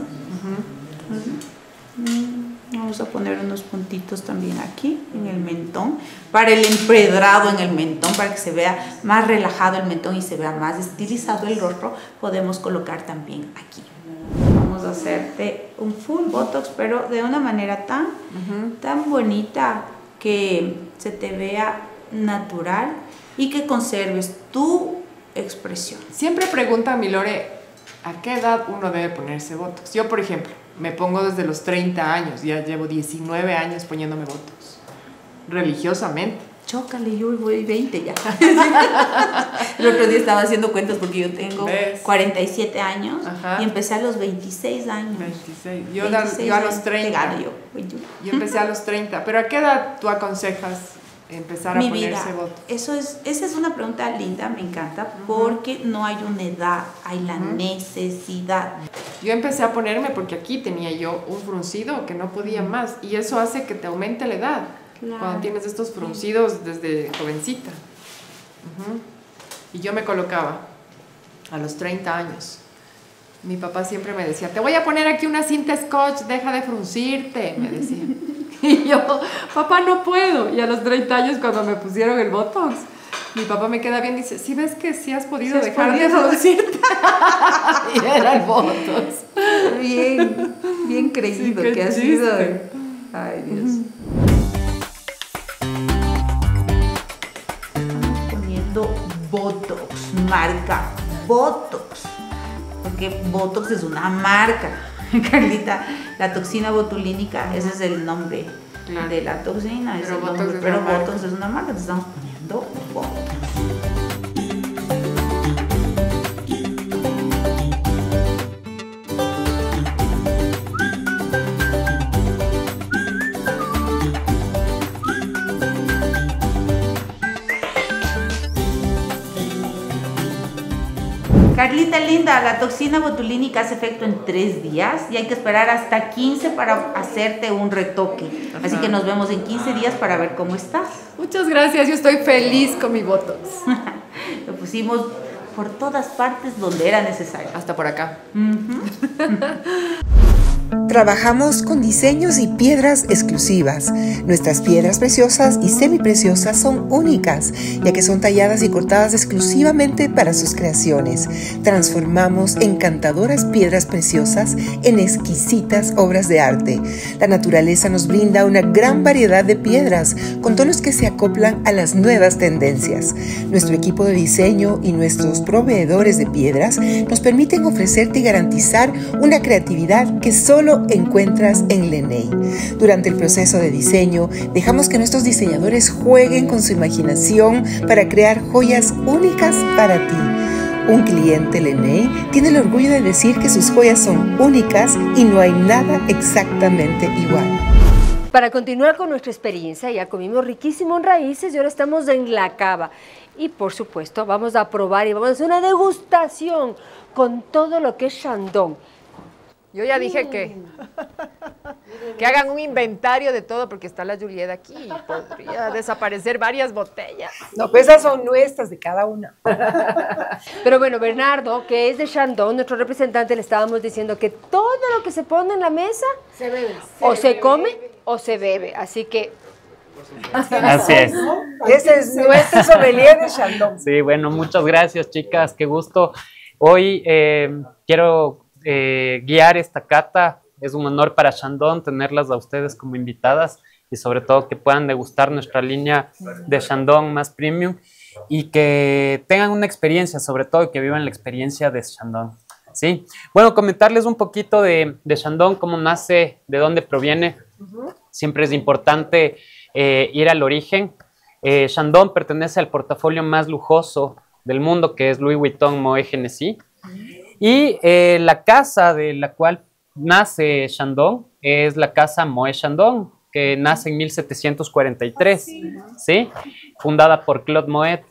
Vamos a poner unos puntitos también aquí en el mentón, para el empedrado en el mentón, para que se vea más relajado el mentón y se vea más estilizado el rostro. Podemos colocar también aquí. Vamos a hacerte un full botox, pero de una manera tan bonita que se te vea natural y que conserves tu expresión. Siempre pregunta a mi Lore, ¿a qué edad uno debe ponerse Botox? Yo, por ejemplo, me pongo desde los 30 años, ya llevo 19 años poniéndome Botox, religiosamente. Chócale, yo voy 20 ya. El otro día estaba haciendo cuentas porque yo tengo 47 años. Ajá. Y empecé a los 26 años. 26. Yo a los 30. Yo empecé a los 30. ¿Pero a qué edad tú aconsejas empezar a ponerse Botox? Esa es una pregunta linda, me encanta, porque no hay una edad, hay la necesidad. Yo empecé a ponerme porque aquí tenía yo un fruncido que no podía más, y eso hace que te aumente la edad. Claro. Cuando tienes estos fruncidos desde jovencita. Y yo me colocaba a los 30 años. Mi papá siempre me decía, te voy a poner aquí una cinta scotch, deja de fruncirte, me decía. Y yo, papá, no puedo. Y a los 30 años, cuando me pusieron el Botox, mi papá me queda bien y dice, ¿sí ves que sí has podido dejar de fruncirte? Y era el Botox. Bien creído sí, que ha sido. Ay, Dios. Botox, marca Botox, porque Botox es una marca. Carlita, la toxina botulínica, ese es el nombre de la toxina, pero Botox es una marca, te estamos poniendo Botox. Carlita linda, la toxina botulínica hace efecto en 3 días y hay que esperar hasta 15 para hacerte un retoque. Así que nos vemos en 15 días para ver cómo estás. Muchas gracias, yo estoy feliz con mi Botox. Lo pusimos por todas partes donde era necesario. Hasta por acá. Trabajamos con diseños y piedras exclusivas. Nuestras piedras preciosas y semipreciosas son únicas, ya que son talladas y cortadas exclusivamente para sus creaciones. Transformamos encantadoras piedras preciosas en exquisitas obras de arte. La naturaleza nos brinda una gran variedad de piedras, con tonos que se acoplan a las nuevas tendencias. Nuestro equipo de diseño y nuestros proveedores de piedras nos permiten ofrecerte y garantizar una creatividad que solo encuentras en Lenei. Durante el proceso de diseño, dejamos que nuestros diseñadores jueguen con su imaginación para crear joyas únicas para ti. Un cliente Lenei tiene el orgullo de decir que sus joyas son únicas y no hay nada exactamente igual. Para continuar con nuestra experiencia, ya comimos riquísimo en raíces y ahora estamos en La Cava. Y por supuesto, vamos a probar y vamos a hacer una degustación con todo lo que es Shandong. Yo ya dije que hagan un inventario de todo, porque está la Juliet aquí y podría desaparecer varias botellas. No, pues esas son nuestras de cada una. Pero bueno, Bernardo, que es de Shandong, nuestro representante, le estábamos diciendo que todo lo que se pone en la mesa se bebe. O se come o se bebe. Así que... Así es. Ese es nuestro sommelier de Shandong. Sí, bueno, muchas gracias, chicas. Qué gusto. Hoy quiero guiar esta cata. Es un honor para Shandong tenerlas a ustedes como invitadas y sobre todo que puedan degustar nuestra línea de Shandong más premium y que tengan una experiencia, sobre todo que vivan la experiencia de Shandong. ¿Sí? Bueno, comentarles un poquito de Shandong, cómo nace, de dónde proviene. Siempre es importante ir al origen. Shandong pertenece al portafolio más lujoso del mundo, que es Louis Vuitton Moet Hennessy. Y la casa de la cual nace Shandong es la casa Moet Chandon, que nace en 1743, ¿sí? Fundada por Claude Moet.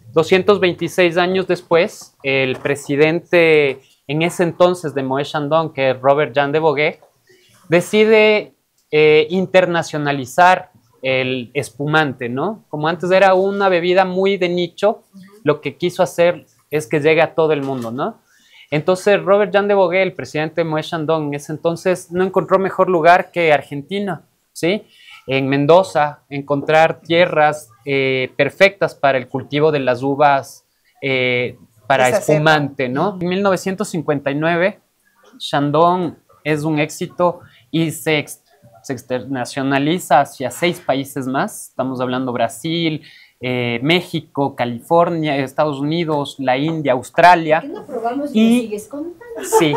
226 años después, el presidente en ese entonces de Moet Chandon, que es Robert Jan de Boguet, decide internacionalizar el espumante, ¿no? Como antes era una bebida muy de nicho, lo que quiso hacer es que llegue a todo el mundo, ¿no? Entonces Robert Jan de Boguet, el presidente de Moet Chandon en ese entonces, no encontró mejor lugar que Argentina, ¿sí? En Mendoza, encontrar tierras perfectas para el cultivo de las uvas para espumante, ¿no? En 1959, Chandon es un éxito y se internacionaliza hacia 6 países más. Estamos hablando Brasil, México, California, Estados Unidos, la India, Australia. ¿Por qué no probamos y me sigues contando? Sí.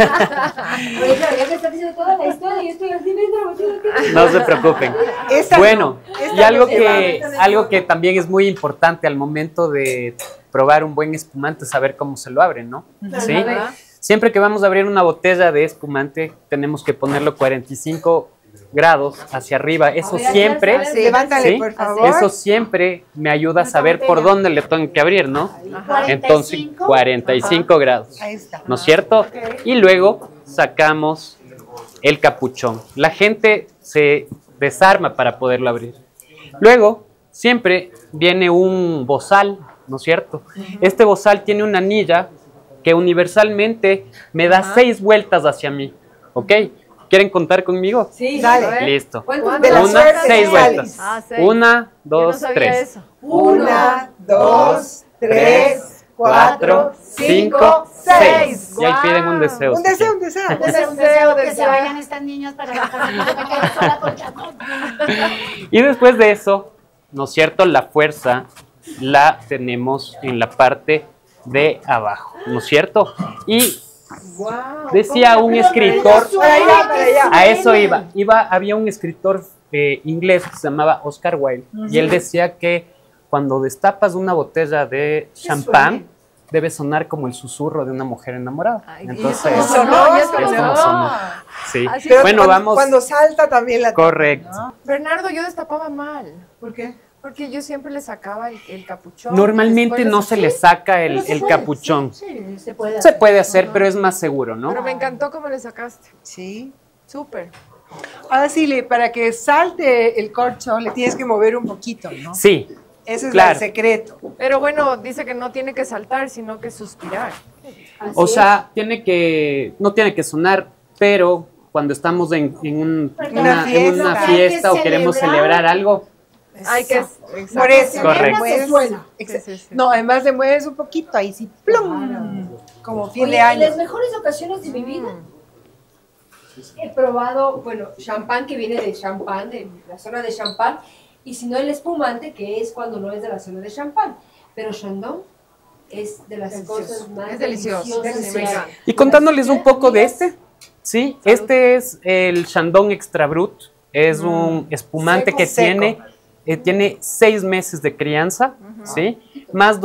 Oye, claro, ya me estás diciendo toda la historia y estoy así viendo la botella. No se preocupen. Bueno, y algo que también es muy importante al momento de probar un buen espumante es saber cómo se lo abren, ¿no? ¿Sí? Siempre que vamos a abrir una botella de espumante, tenemos que ponerlo 45 grados hacia arriba. Eso siempre, Levántale, por favor. eso siempre me ayuda a saber por dónde le tengo que abrir, ¿no? Entonces, 45 grados. Ahí está. ¿No es cierto? Y luego sacamos el capuchón. La gente se desarma para poderlo abrir. Luego, siempre viene un bozal, ¿no es cierto? Este bozal tiene una anilla que universalmente me da 6 vueltas hacia mí, ¿ok? ¿Quieren contar conmigo? Sí, dale. Listo. De la suerte, 6 vueltas. 6. 1, 2, 3. 1, 2, 3, 4, 5, 6. Y ahí piden un deseo. Un deseo, un deseo. Un deseo que se vayan estas niñas para la casa. Me quedo sola con Chacón. Y después de eso, ¿no es cierto? La fuerza la tenemos en la parte de abajo, ¿no es cierto? Y decía un escritor, a eso iba, había un escritor inglés que se llamaba Oscar Wilde, y él decía que cuando destapas una botella de champán, debe sonar como el susurro de una mujer enamorada. Entonces, es como sonó. Sí. Pero Bueno, vamos. Cuando salta también la... Correcto. Bernardo, yo destapaba mal. ¿Por qué? Porque yo siempre le sacaba el capuchón. Normalmente no se le saca el capuchón. Sí, se puede Se puede hacer, pero es más seguro, ¿no? Pero me encantó cómo le sacaste. Sí. Súper. Ahora sí, para que salte el corcho, le tienes que mover un poquito, ¿no? Sí. Ese es claro. el secreto. Pero bueno, dice que no tiene que saltar, sino que suspirar. O sea, no tiene que sonar, pero cuando estamos en una fiesta o queremos celebrar algo, Hay que... Por eso. Correcto. Pues, no, además le mueves un poquito, ahí sí, plum, como fin de En año. las mejores ocasiones de mi vida he probado, bueno, champán que viene de champán, de la zona de champán, y si no el espumante, que es cuando no es de la zona de champán. Pero Chandon es de las cosas más Es delicioso. deliciosas. y contándoles un poco de sí, este es el Chandon Extra Brut, es un espumante Seco, que seco. tiene 6 meses de crianza, ¿sí? Más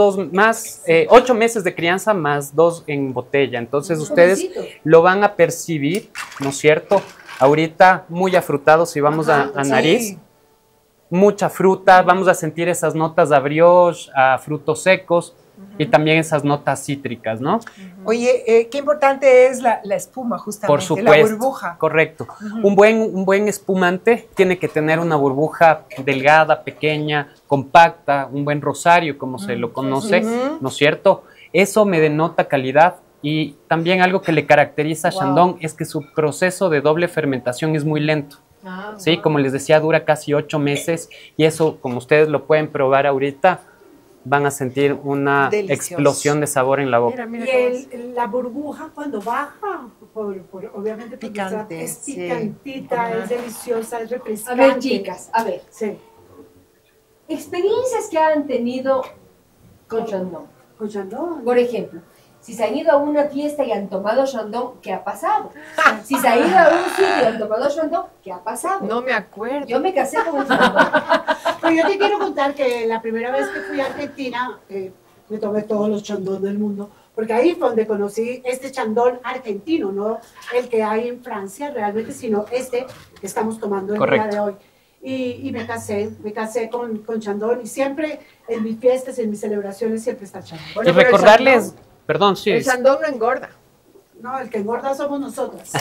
8 meses de crianza más 2 en botella. Entonces ustedes lo van a percibir, ¿no es cierto? Ahorita muy afrutados si vamos a nariz. Mucha fruta, vamos a sentir esas notas a brioche, a frutos secos y también esas notas cítricas, ¿no? Oye, qué importante es la espuma, justamente, Por supuesto, la burbuja. correcto. Un buen espumante tiene que tener una burbuja delgada, pequeña, compacta, un buen rosario, como se lo conoce, ¿no es cierto? Eso me denota calidad. Y también algo que le caracteriza a Chandon es que su proceso de doble fermentación es muy lento. Sí, como les decía, dura casi 8 meses y eso, como ustedes lo pueden probar ahorita, van a sentir una explosión de sabor en la boca. Y la burbuja cuando baja, obviamente Picante, es picantita, es deliciosa, es A refrescante. ver, chicas, a ver. Sí. Experiencias que han tenido con Chandon. Con Chandon. Por ejemplo, si se han ido a una fiesta y han tomado Chandon, ¿qué ha pasado? Si se han ido a un sitio y han tomado Chandon, ¿qué ha pasado? No me acuerdo. Yo me casé con el Chandon. Pero yo te quiero contar que la primera vez que fui a Argentina, me tomé todos los Chandon del mundo, porque ahí fue donde conocí este Chandon argentino, no el que hay en Francia realmente, sino este que estamos tomando el día de hoy. Y me casé con Chandon y siempre en mis fiestas, en mis celebraciones, siempre está Chandon. Y recordarles, perdón, sí. El Chandon no engorda. No, el que engorda somos nosotros.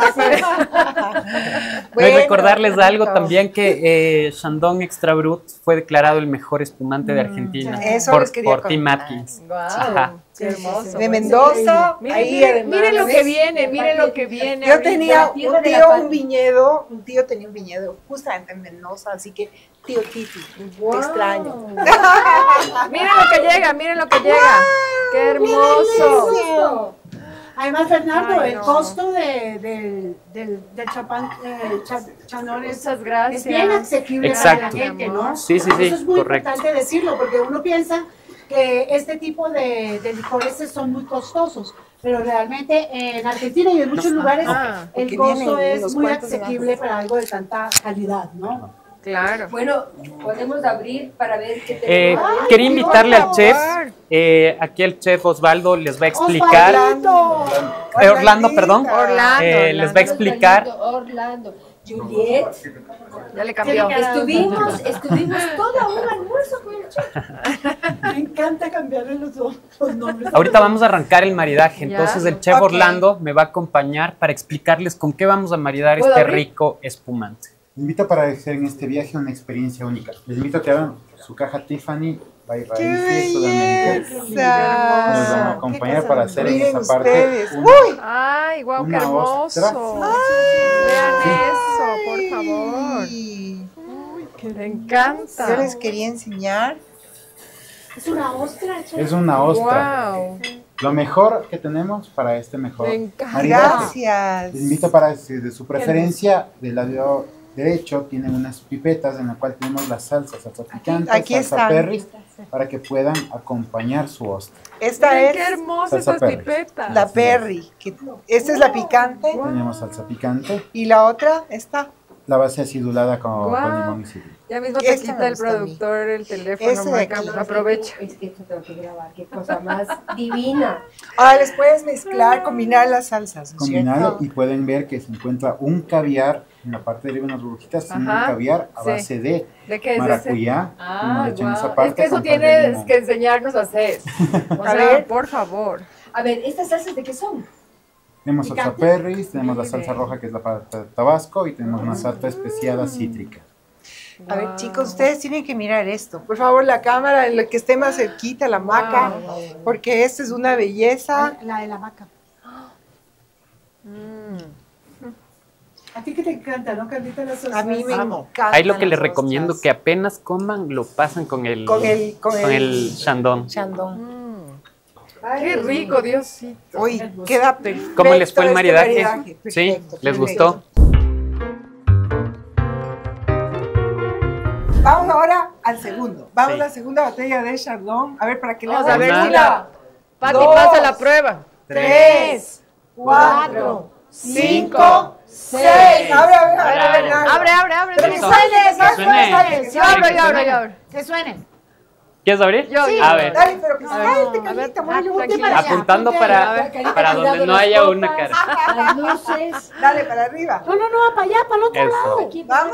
Bueno, recordarles algo también que Chandon Extra Brut fue declarado el mejor espumante de Argentina por Tim Atkins. Wow, qué hermoso. De Mendoza, ahí además. Miren lo que viene, miren lo que viene. Yo tenía un tío tenía un viñedo justamente en Mendoza, así que tío Titi, te extraño. Miren lo que llega, miren lo que llega. Qué hermoso. Además, Bernardo, Ay, el no. costo del champán Chanón Muchas gracias. es bien asequible Exacto. para la gente, ¿no? Sí, sí, sí, Eso es muy correcto. importante decirlo, porque uno piensa que este tipo de licores son muy costosos, pero realmente en Argentina y en muchos lugares el porque costo vienen es unos muy cuantos asequible para algo de tanta calidad, ¿no? Claro. Bueno, podemos abrir para ver qué tenemos. Quería invitarle al chef, aquí el chef Osvaldo les va a explicar. Orlando, perdón. Les va a explicar. Orlando. Juliet. Ya le cambió. Estuvimos todo un almuerzo con el chef. Me encanta cambiarle los nombres. Ahorita vamos a arrancar el maridaje, Ya. entonces el chef Ok. Orlando me va a acompañar para explicarles con qué vamos a maridar ¿Puedo este abrir? rico espumante. Les invito para hacer en este viaje una experiencia única. Les invito a que hagan su caja Tiffany by Raíces Sudamérica. Nos van a acompañar para hacer en Miren esa parte ustedes. un- ¡Uy! Ay, guau, qué Una hermoso. ostra. Vean eso, por favor. Me encanta. Yo les quería enseñar. Es una ostra, chef. Es una ostra. Wow. Lo mejor que tenemos para este mejor Me encanta. maridaje. Gracias. Les invito para, si de su preferencia, del lado derecho tienen unas pipetas en la cual tenemos la salsa picante, Aquí salsa están. perris, para que puedan acompañar su ostra. Esta Miren es qué hermosas Salsa esas Perry. pipetas. la Perry. Esta es la picante. Tenemos salsa picante, Y la otra, esta. la base acidulada con Guau. limón y cítrico. Ya mismo te Esta me quita el gusta a mí. productor el teléfono, Ese de Maca, aquí. aprovecha. Es que esto tengo que grabar. Qué cosa más divina. Ahora les puedes mezclar, combinar las salsas, ¿no es Combinado cierto? y pueden ver que se encuentra un caviar en la parte de arriba, unas burbujitas, un Ajá. caviar a Sí. base de ¿De qué es maracuyá. Ah, y le echan esa guau. parte Es que eso con pan de tienes limón. que enseñarnos a hacer. O sea, ver. por favor. A ver, ¿estas salsas de qué son? Tenemos salsa ¿Picante? perris, tenemos la Miren. salsa roja que es la parte de tabasco y tenemos una salsa especiada cítrica. A ver, chicos, ustedes tienen que mirar esto. Por favor, la cámara, en lo que esté más cerquita, la maca, porque esta es una belleza. La de la vaca. A ti que te encanta, ¿no, Carlita? Las A mí me amo. encanta. Ahí lo que les recomiendo que apenas coman, lo pasan con el chandon. Chandón. Qué rico, Diosito. Uy, queda perfecto. ¿Cómo les fue el este maridaje? Perfecto, ¿Sí? ¿Les perfecto. gustó? Vamos ahora al segundo. Vamos Sí. a la segunda botella de Chardonnay. A ver, para que Vamos la a ver Una. si la Pati Dos. pasa la prueba. 3, 4, 5, 6. Abre, Abre, Bernardo. abre. Pero que Eso. suene, Que suene. Yo abro. Que suene. ¿Quieres abrir? Yo. A ver. Dale, pero que salte, A ver, Carlita, muévele, voltea tranquila. para allá. Apuntando para donde no haya una cara. Las luces. Dale, para arriba. No, para allá, para el otro Eso. lado. Vamos,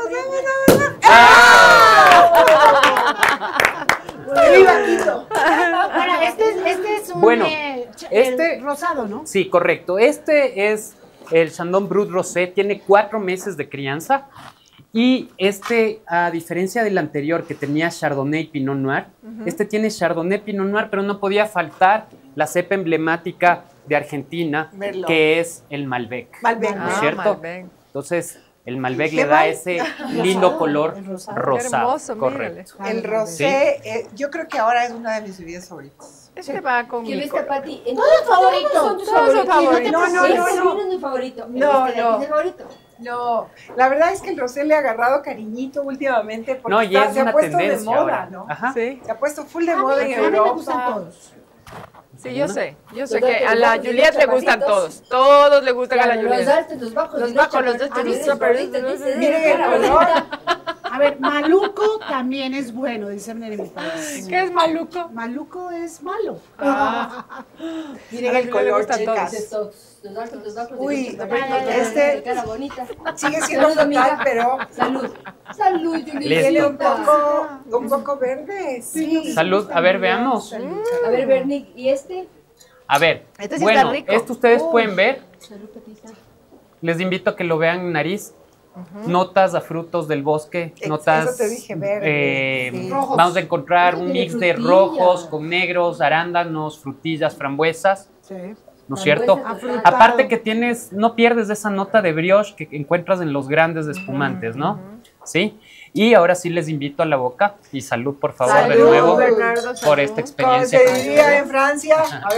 ¡Viva Quito! Ahora, este es un Bueno, el este- rosado, ¿no? Sí, correcto. Este es el Chandon Brut Rosé, tiene 4 meses de crianza. Y este, a diferencia del anterior que tenía Chardonnay y Pinot Noir, este tiene Chardonnay Pinot Noir, pero no podía faltar la cepa emblemática de Argentina, Merlot. que es el Malbec. Malbec. ¿No es Ah, cierto? Malbec. Entonces, el Malbec ¿Qué le da mal? ese lindo color rosado. Hermoso, correcto. El rosé, yo creo que ahora es una de mis bebidas favoritas. Este va con ¿Qué mi ves, color. Pati? Todos favoritos. Son tus Todos son favoritos. favoritos. No, No, no es mi favorito. No, Este de no. aquí es el favorito. No, la verdad es que el rosé le ha agarrado cariñito últimamente porque No, y es se ha una puesto de tendencia moda, ahora. ¿no? Ajá. Sí, Se ha puesto full de moda en A mí me Europa. gustan todos. sí, yo sé Los que altos, a los la bajos y Juliet los le gustan chapatitos. todos le gustan a la Claro, los Juliet. altos, los bajos. Los y bajos, los chaparritos, altos, los los chaparritos, dice, Miren el cara, color. bonita. A ver, maluco también es bueno, dicen en mi país. ¿Qué es maluco? Maluco es malo. Miren A la el Juliet le color, gustan chicas. todos. Los altos, los bajos. Uy, los chaparritos, este- de cara bonita. Sigue siendo Salud, amiga. total, pero Salud. Salud, Juliet. tiene un Listo. poco verde. Sí. Salud, a ver, veamos. A ver, Bernick, ¿y este? A ver, Este sí bueno, está rico. esto ustedes pueden ver. Salud, Patita. Les invito a que lo vean en nariz. Notas a frutos del bosque, notas. Eso te dije, verde, sí. Rojos. Vamos a encontrar un Tiene mix de frutilla. rojos con negros, arándanos, frutillas, frambuesas, Sí. ¿no es cierto? Frambuesas, Aparte que tienes, no pierdes esa nota de brioche que encuentras en los grandes espumantes, ¿no? ¿Sí? Y ahora sí les invito a la boca y salud, por favor, de Salud, nuevo, Bernardo, por salud. esta Como experiencia. se con diría ustedes. en Francia, a ver.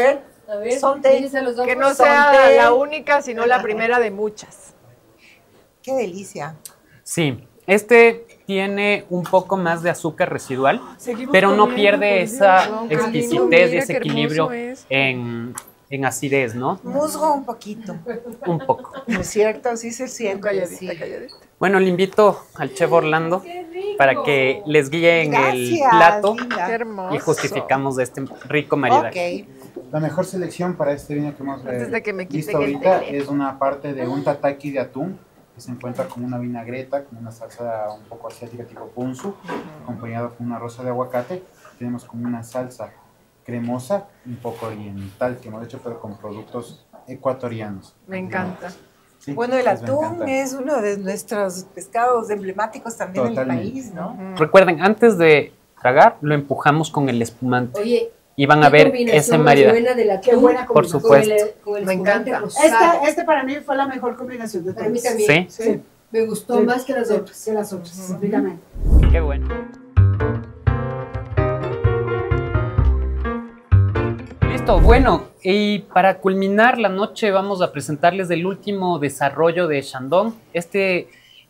A ver, Sonte. fíjense los ojos. Que no sea la única, sino la primera de muchas. Qué delicia. Sí, este tiene un poco más de azúcar residual, Seguimos pero no comiendo, pierde por esa Dios. exquisitez Mira y ese qué hermoso equilibrio es. en acidez, ¿no? Musgo un poquito. Un poco. ¿No es cierto? Sí se siente. Calladita, Sí. calladita. Bueno, le invito al chef Orlando para que les guíe en el Gracias, plato linda. Qué hermoso. y justificamos de este rico maridaje. Ok. La mejor selección para este vino que hemos Antes de que me visto quiten el ahorita teléfono. es una parte de un tataki de atún que se encuentra con una vinagreta, con una salsa un poco asiática tipo punzu, acompañado con una rosa de aguacate. Tenemos como una salsa cremosa, un poco oriental que hemos hecho, pero con productos ecuatorianos. Me encanta. Sí, Bueno, el les va a atún encantar. es uno de nuestros pescados emblemáticos también del Totalmente. país, ¿no? Recuerden, antes de tragar, lo empujamos con el espumante. Oye, Y van a qué ver combinación ese más maridaje. buena de la Qué buena Por combinación. supuesto. Con el Me espumante encanta. rosado. Este para mí fue la mejor combinación de Para mí todas. también. ¿Sí? Me gustó Sí, más que las sí, otras. que las otras, completamente. Qué bueno. Listo, bueno, y para culminar la noche vamos a presentarles el último desarrollo de Chandon. Este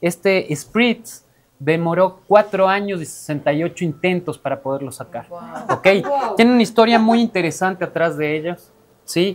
Spritz demoró 4 años y 68 intentos para poderlo sacar. ¿Ok? Wow. Tiene una historia muy interesante atrás de ellos, ¿sí?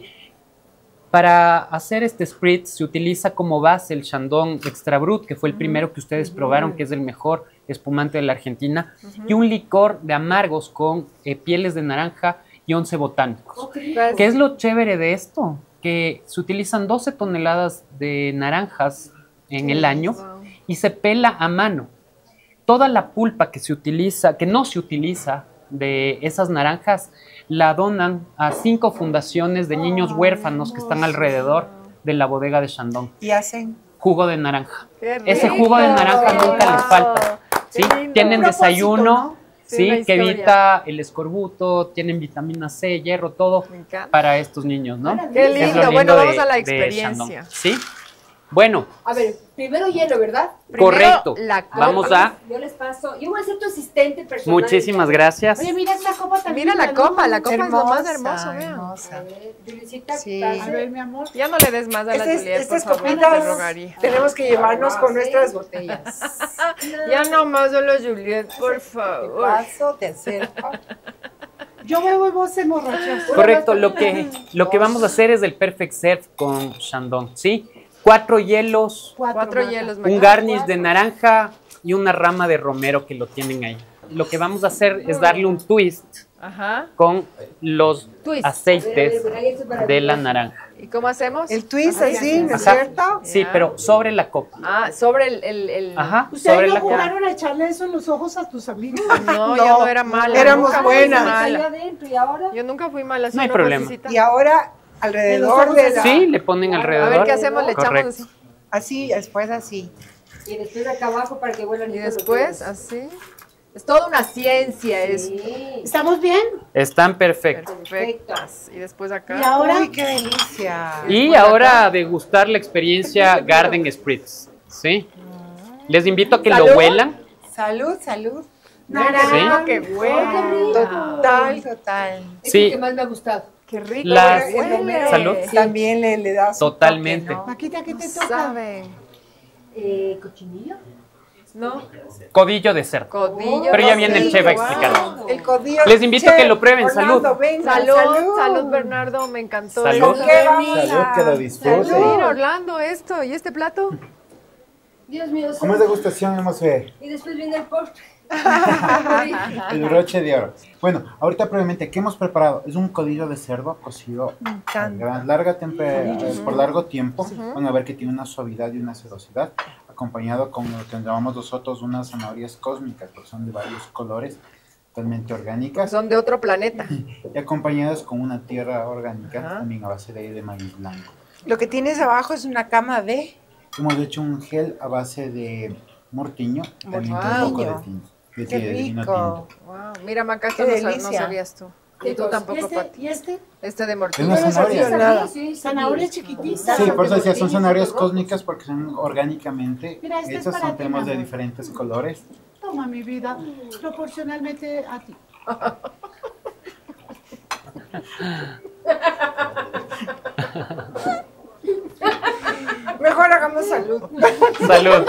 Para hacer este Spritz se utiliza como base el Chandon Extra Brut, que fue el primero que ustedes probaron, que es el mejor espumante de la Argentina, y un licor de amargos con pieles de naranja y 11 botánicos. ¿Qué es lo chévere de esto? Que se utilizan 12 toneladas de naranjas en el año y se pela a mano. Toda la pulpa que se utiliza, que no se utiliza de esas naranjas, la donan a 5 fundaciones de niños huérfanos que están alrededor de la bodega de Chandon. Y hacen Jugo de naranja. Qué Ese rico. jugo de naranja nunca les falta. ¿Sí? Qué lindo. Tienen Un propósito, desayuno, ¿no? Sí, ¿sí? una Que historia. evita el escorbuto, tienen vitamina C, hierro, todo Me encanta. para estos niños, ¿no? Qué Es lindo. lo Bueno, vamos de- a la de experiencia. Chandon. ¿Sí? Bueno, A ver, primero hielo, ¿verdad? correcto. la copa. Vamos a... Yo les paso. Yo voy a ser tu asistente personal. Muchísimas gracias. Oye, mira esta copa también. Mira la copa es lo más hermosa, hermoso, vean. hermosa. Juliecita, Sí. pase. A ver, mi amor. Ya no le des más a la Juliet, Estas por favor, copitas te rogaría. tenemos que llevarnos con nuestras botellas. Ya no más solo Juliet, por Te favor. paso, te acerco. Yo bebo y vos se emborrachas. Correcto, lo que vamos a hacer es el Perfect Serve con Chandon, ¿sí? 4 hielos, 4 hielos. un garnish de naranja y una rama de romero que lo tienen ahí. Lo que vamos a hacer es darle un twist Ajá. con los Twist. aceites de la naranja. ¿Y cómo hacemos? El twist así, ¿no es Ajá. cierto? Sí, Ya. pero sobre la copa. Ah, sobre el... Ajá, sobre ¿Ustedes la no copa. jugaron a echarle eso en los ojos a tus amigos? No, yo no era mala. éramos nunca fui buenas. mala. adentro y ahora. Yo nunca fui mala. No hay problema. Y ahora alrededor de la... Sí, le ponen alrededor. A ver qué hacemos, le echamos Correcto. así. Así, después así. Y después acá abajo para que vuelan Y después así. Es toda una ciencia eso. ¿Estamos bien? Están perfectos. Perfectas. Y después acá. Y ahora. Uy, qué delicia. Y ahora degustar la experiencia Garden Spritz, ¿sí? Les invito a que Salud. lo huelan. Salud, salud. Naranja, Sí. qué bueno. Total, total. Es Sí. el que más me ha gustado. Qué rico. Las- huele. Salud. También le da su Totalmente. toque, ¿no? Paquita, ¿qué te toca? ¿Saben? ¿Cochinillo? ¿No? Codillo de cerdo. Codillo. Pero ya viene el chef a Wow. explicar. El codillo. Les invito a que lo prueben. Orlando, Salud. venga, Salud, salud, Bernardo, me encantó. Salud. ¿Con qué vamos Salud, a- que lo disfruten. Mira, Orlando, esto. ¿Y este plato? Dios mío. Como es degustación, hemos Y después viene el postre. el broche de oro. Bueno, ahorita previamente, ¿qué hemos preparado? Es un codillo de cerdo cocido a por largo tiempo. Van a ver que tiene una suavidad y una sedosidad, acompañado con lo que llamamos nosotros unas zanahorias cósmicas, que son de varios colores, totalmente orgánicas, Son de otro planeta. y acompañadas con una tierra orgánica, también a base de maíz blanco. Lo que tienes abajo es una cama de... Hemos hecho un gel a base de mortiño, y también con un poco de tinto. De Qué vino rico. tinto. Wow. Mira, Maca, Qué esto no delicia. sabías tú. Y tú tampoco, Pati. ¿Y este? Este de Es mortillo. una zanahoria. Nada. Zanahorias chiquititas. Sí, por eso decía, son zanahorias cósmicas porque son orgánicamente Mira, este es hechas, para son ti, tenemos mi de amor. diferentes colores. Toma mi vida, proporcionalmente a ti. Mejor hagamos salud. Salud.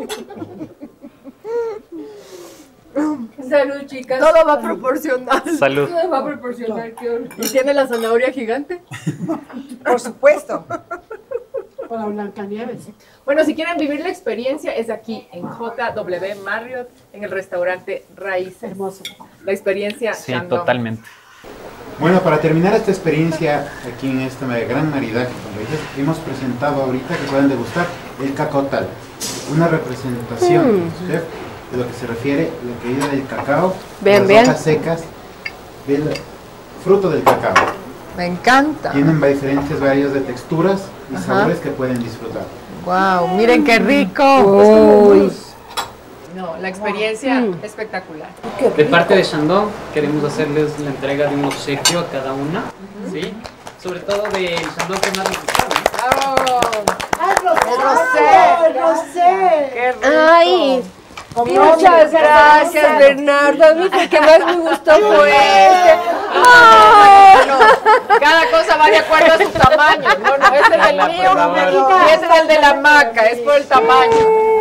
Salud, chicas. Todo va proporcional. Salud. Todo va proporcional. ¿Y tiene la zanahoria gigante? Por supuesto. Para Blancanieves. Bueno, si quieren vivir la experiencia, es aquí, en JW Marriott, en el restaurante Raíces. Hermoso. La experiencia Sí, Shandong. totalmente. Bueno, para terminar esta experiencia aquí en este gran maridaje con raíces, hemos presentado ahorita que puedan degustar el cacotal, una representación chef, de lo que se refiere a la caída del cacao, Vean, las vean. hojas secas del fruto del cacao. Me encanta. Tienen diferentes varios de texturas y sabores que pueden disfrutar. Wow, miren qué rico. Uy. No, la experiencia espectacular. De parte de Shandong queremos hacerles la entrega de un obsequio a cada una, ¿sí? Sobre todo del Shandong que más les gusta, ¿no? ¡Ay, Rosé! ¡Qué rico! Ay, muchas gracias, Bernardo. A mí el que más me gustó fue este. No, cada cosa va de acuerdo a su tamaño. No, no, este es el mío y este es el de la maca, es por el tamaño.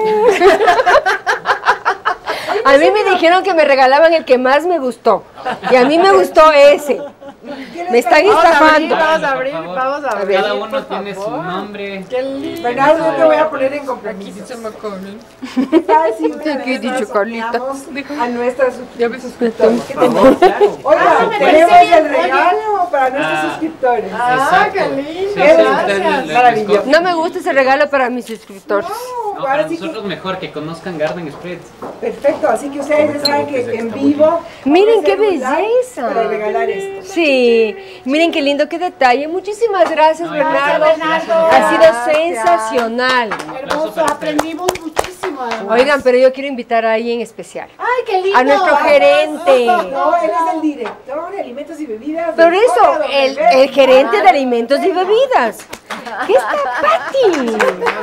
A mí me dijeron que me regalaban el que más me gustó. Y a mí me gustó ese. Me están estafando. Vamos a abrir, Por favor. vamos a abrir. Cada uno por tiene su favor. nombre. Qué lindo. Bernardo, yo te voy a poner en compromiso. Aquí se me come. ¿Qué tal si ¿Qué he dicho, Carlita? a nuestras suscriptores? ¿Qué Por tenemos? favor, claro. Oiga, Por tenemos supuesto. el regalo para nuestros suscriptores. Exacto. qué lindo. Sí, Qué sí, gracias. ustedes les Maravilloso. escogen. No me gusta ese regalo para mis suscriptores. No, para nosotros mejor que conozcan Garden Spreads. Perfecto, así que ustedes ya saben que en vivo. Miren qué vamos a hacer un live belleza. Para regalar esto. Sí, miren qué lindo, qué detalle. Muchísimas gracias, No, Bernardo. gracias. Ha sido Gracias. sensacional. Hermoso, aprendimos muchísimo además. Oigan, pero yo quiero invitar a alguien especial. ¡Ay, qué lindo! A nuestro gerente. No, él es el director de alimentos y bebidas. Por del eso, JW. el gerente de alimentos y bebidas. ¿Qué está, Pati?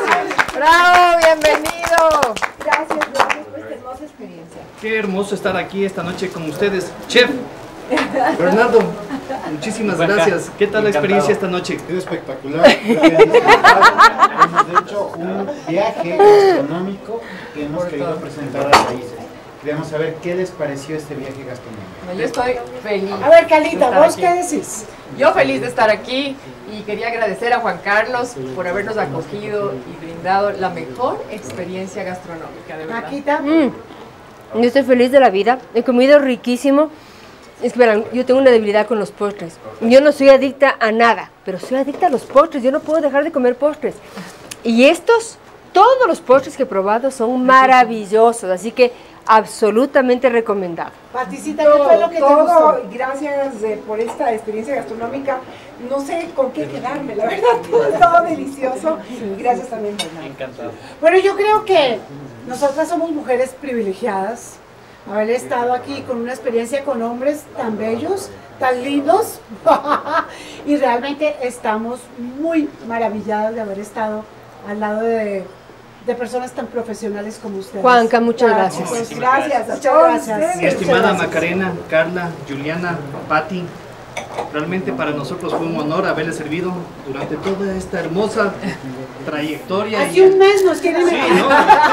¡Bravo! ¡Bienvenido! Gracias por esta hermosa experiencia. Qué hermoso estar aquí esta noche con ustedes. Chef Bernardo, muchísimas gracias. ¿Qué tal la experiencia esta noche? Es espectacular. Creo que hemos hecho un viaje gastronómico que hemos querido presentar a raíces. Queremos saber qué les pareció este viaje gastronómico. Yo estoy feliz. A ver, Carlita, de estar ¿vos aquí. qué decís? Yo feliz de estar aquí y quería agradecer a Juan Carlos por habernos acogido y brindado la mejor experiencia gastronómica, de verdad. Maquita. Yo estoy feliz de la vida. He comido riquísimo. Es que verán, yo tengo una debilidad con los postres. Yo no soy adicta a nada, pero soy adicta a los postres. Yo no puedo dejar de comer postres. Y estos, todos los postres que he probado son maravillosos. Así que absolutamente recomendado. Paticita, ¿qué fue lo que te gustó? Todo, gracias por esta experiencia gastronómica. No sé con qué quedarme, la verdad, todo delicioso. Y gracias también, Bernardo. Encantado. Bueno, yo creo que nosotras somos mujeres privilegiadas. Haber estado aquí con una experiencia con hombres tan bellos, tan lindos. Y realmente estamos muy maravilladas de haber estado al lado de personas tan profesionales como ustedes. Juanca, muchas gracias. Pues gracias, Muchas todos gracias. ustedes. Mi estimada Muchas gracias. Macarena, Carla, Juliana, Patti, realmente para nosotros fue un honor haberles servido durante toda esta hermosa trayectoria. Hace un mes nos tienen Sí, ¿no?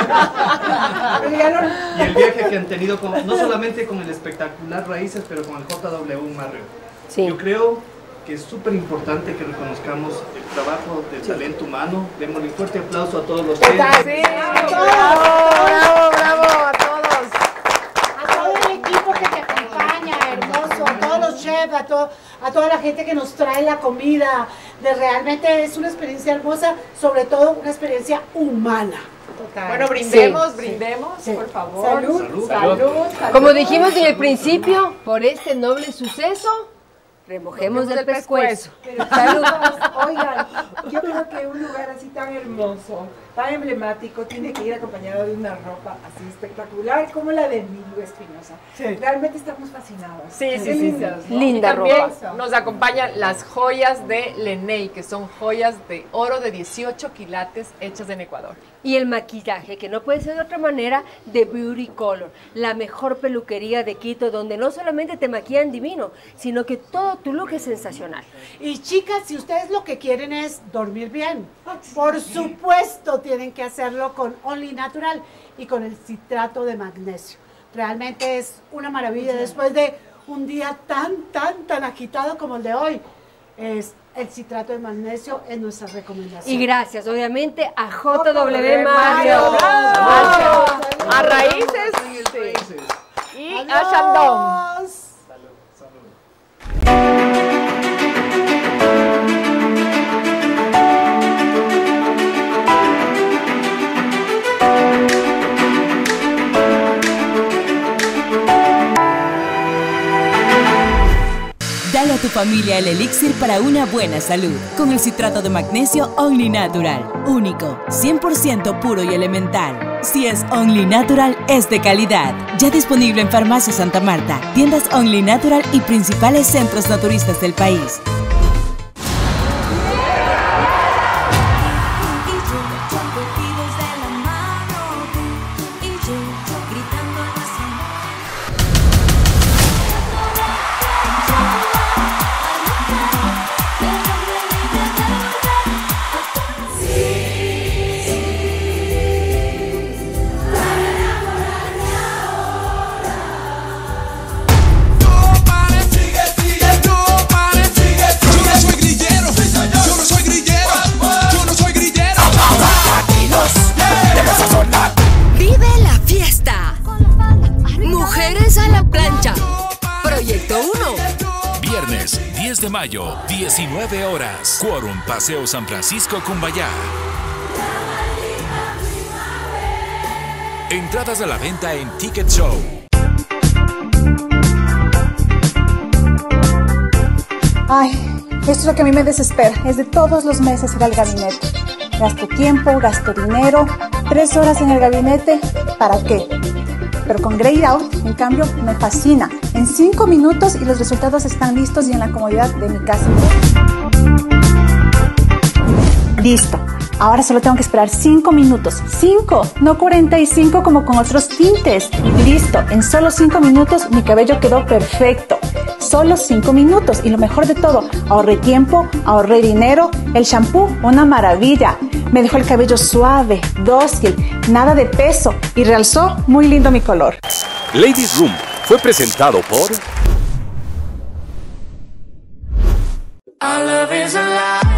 Pero ya no- Y el viaje que han tenido no solamente con el espectacular Raíces, pero con el JW Marriott. Sí. Yo creo que es súper importante que reconozcamos el trabajo del talento humano. Démosle un fuerte aplauso a todos los chefs. Sí, bravo, bravo, bravo a todos. A todo el equipo que te acompaña, hermoso, a todos los chefs, a toda la gente que nos trae la comida. Realmente es una experiencia hermosa, sobre todo una experiencia humana. Bueno, brindemos, Sí. brindemos, Sí. por favor. Salud. Salud. Salud. Como dijimos en el principio, por este noble suceso, remojemos el pescuezo. Pero Salud. oigan, yo creo que un lugar así tan hermoso, tan emblemático, tiene que ir acompañado de una ropa así espectacular como la de Emilio Espinosa. Realmente estamos fascinados. Sí, Qué sí, sí. lindo. Linda Y también ropa. nos acompañan las joyas de Leney, que son joyas de oro de 18 quilates hechas en Ecuador. Y el maquillaje, que no puede ser de otra manera, de Beauty Color, la mejor peluquería de Quito, donde no solamente te maquillan divino, sino que todo tu look es sensacional. Y chicas, si ustedes lo que quieren es dormir bien, por supuesto tienen que hacerlo con Only Natural y con el citrato de magnesio. Realmente es una maravilla después de un día tan agitado como el de hoy. El citrato de magnesio es nuestra recomendación. Y gracias, obviamente, a JW Marriott. A Raíces y a Chandon. Dale a tu familia el elixir para una buena salud con el citrato de magnesio Only Natural. Único, 100% puro y elemental. Si es Only Natural, es de calidad. Ya disponible en Farmacia Santa Marta, tiendas Only Natural y principales centros naturistas del país. Viernes 10 de mayo, 19 horas. Quórum, Paseo San Francisco, Cumbayá. Entradas a la venta en Ticket Show. Ay, esto es lo que a mí me desespera. Es de todos los meses ir al gabinete. Gasto tiempo, gasto dinero. 3 horas en el gabinete, ¿para qué? Pero con Grey Out, en cambio, me fascina. En 5 minutos y los resultados están listos y en la comodidad de mi casa. Listo. Ahora solo tengo que esperar 5 minutos. 5, no 45 como con otros tintes. Listo. En solo 5 minutos mi cabello quedó perfecto. Solo 5 minutos. Y lo mejor de todo, ahorré tiempo, ahorré dinero. El shampoo, una maravilla. Me dejó el cabello suave, dócil, nada de peso y realzó muy lindo mi color. Ladies Room fue presentado por... Our love is alive.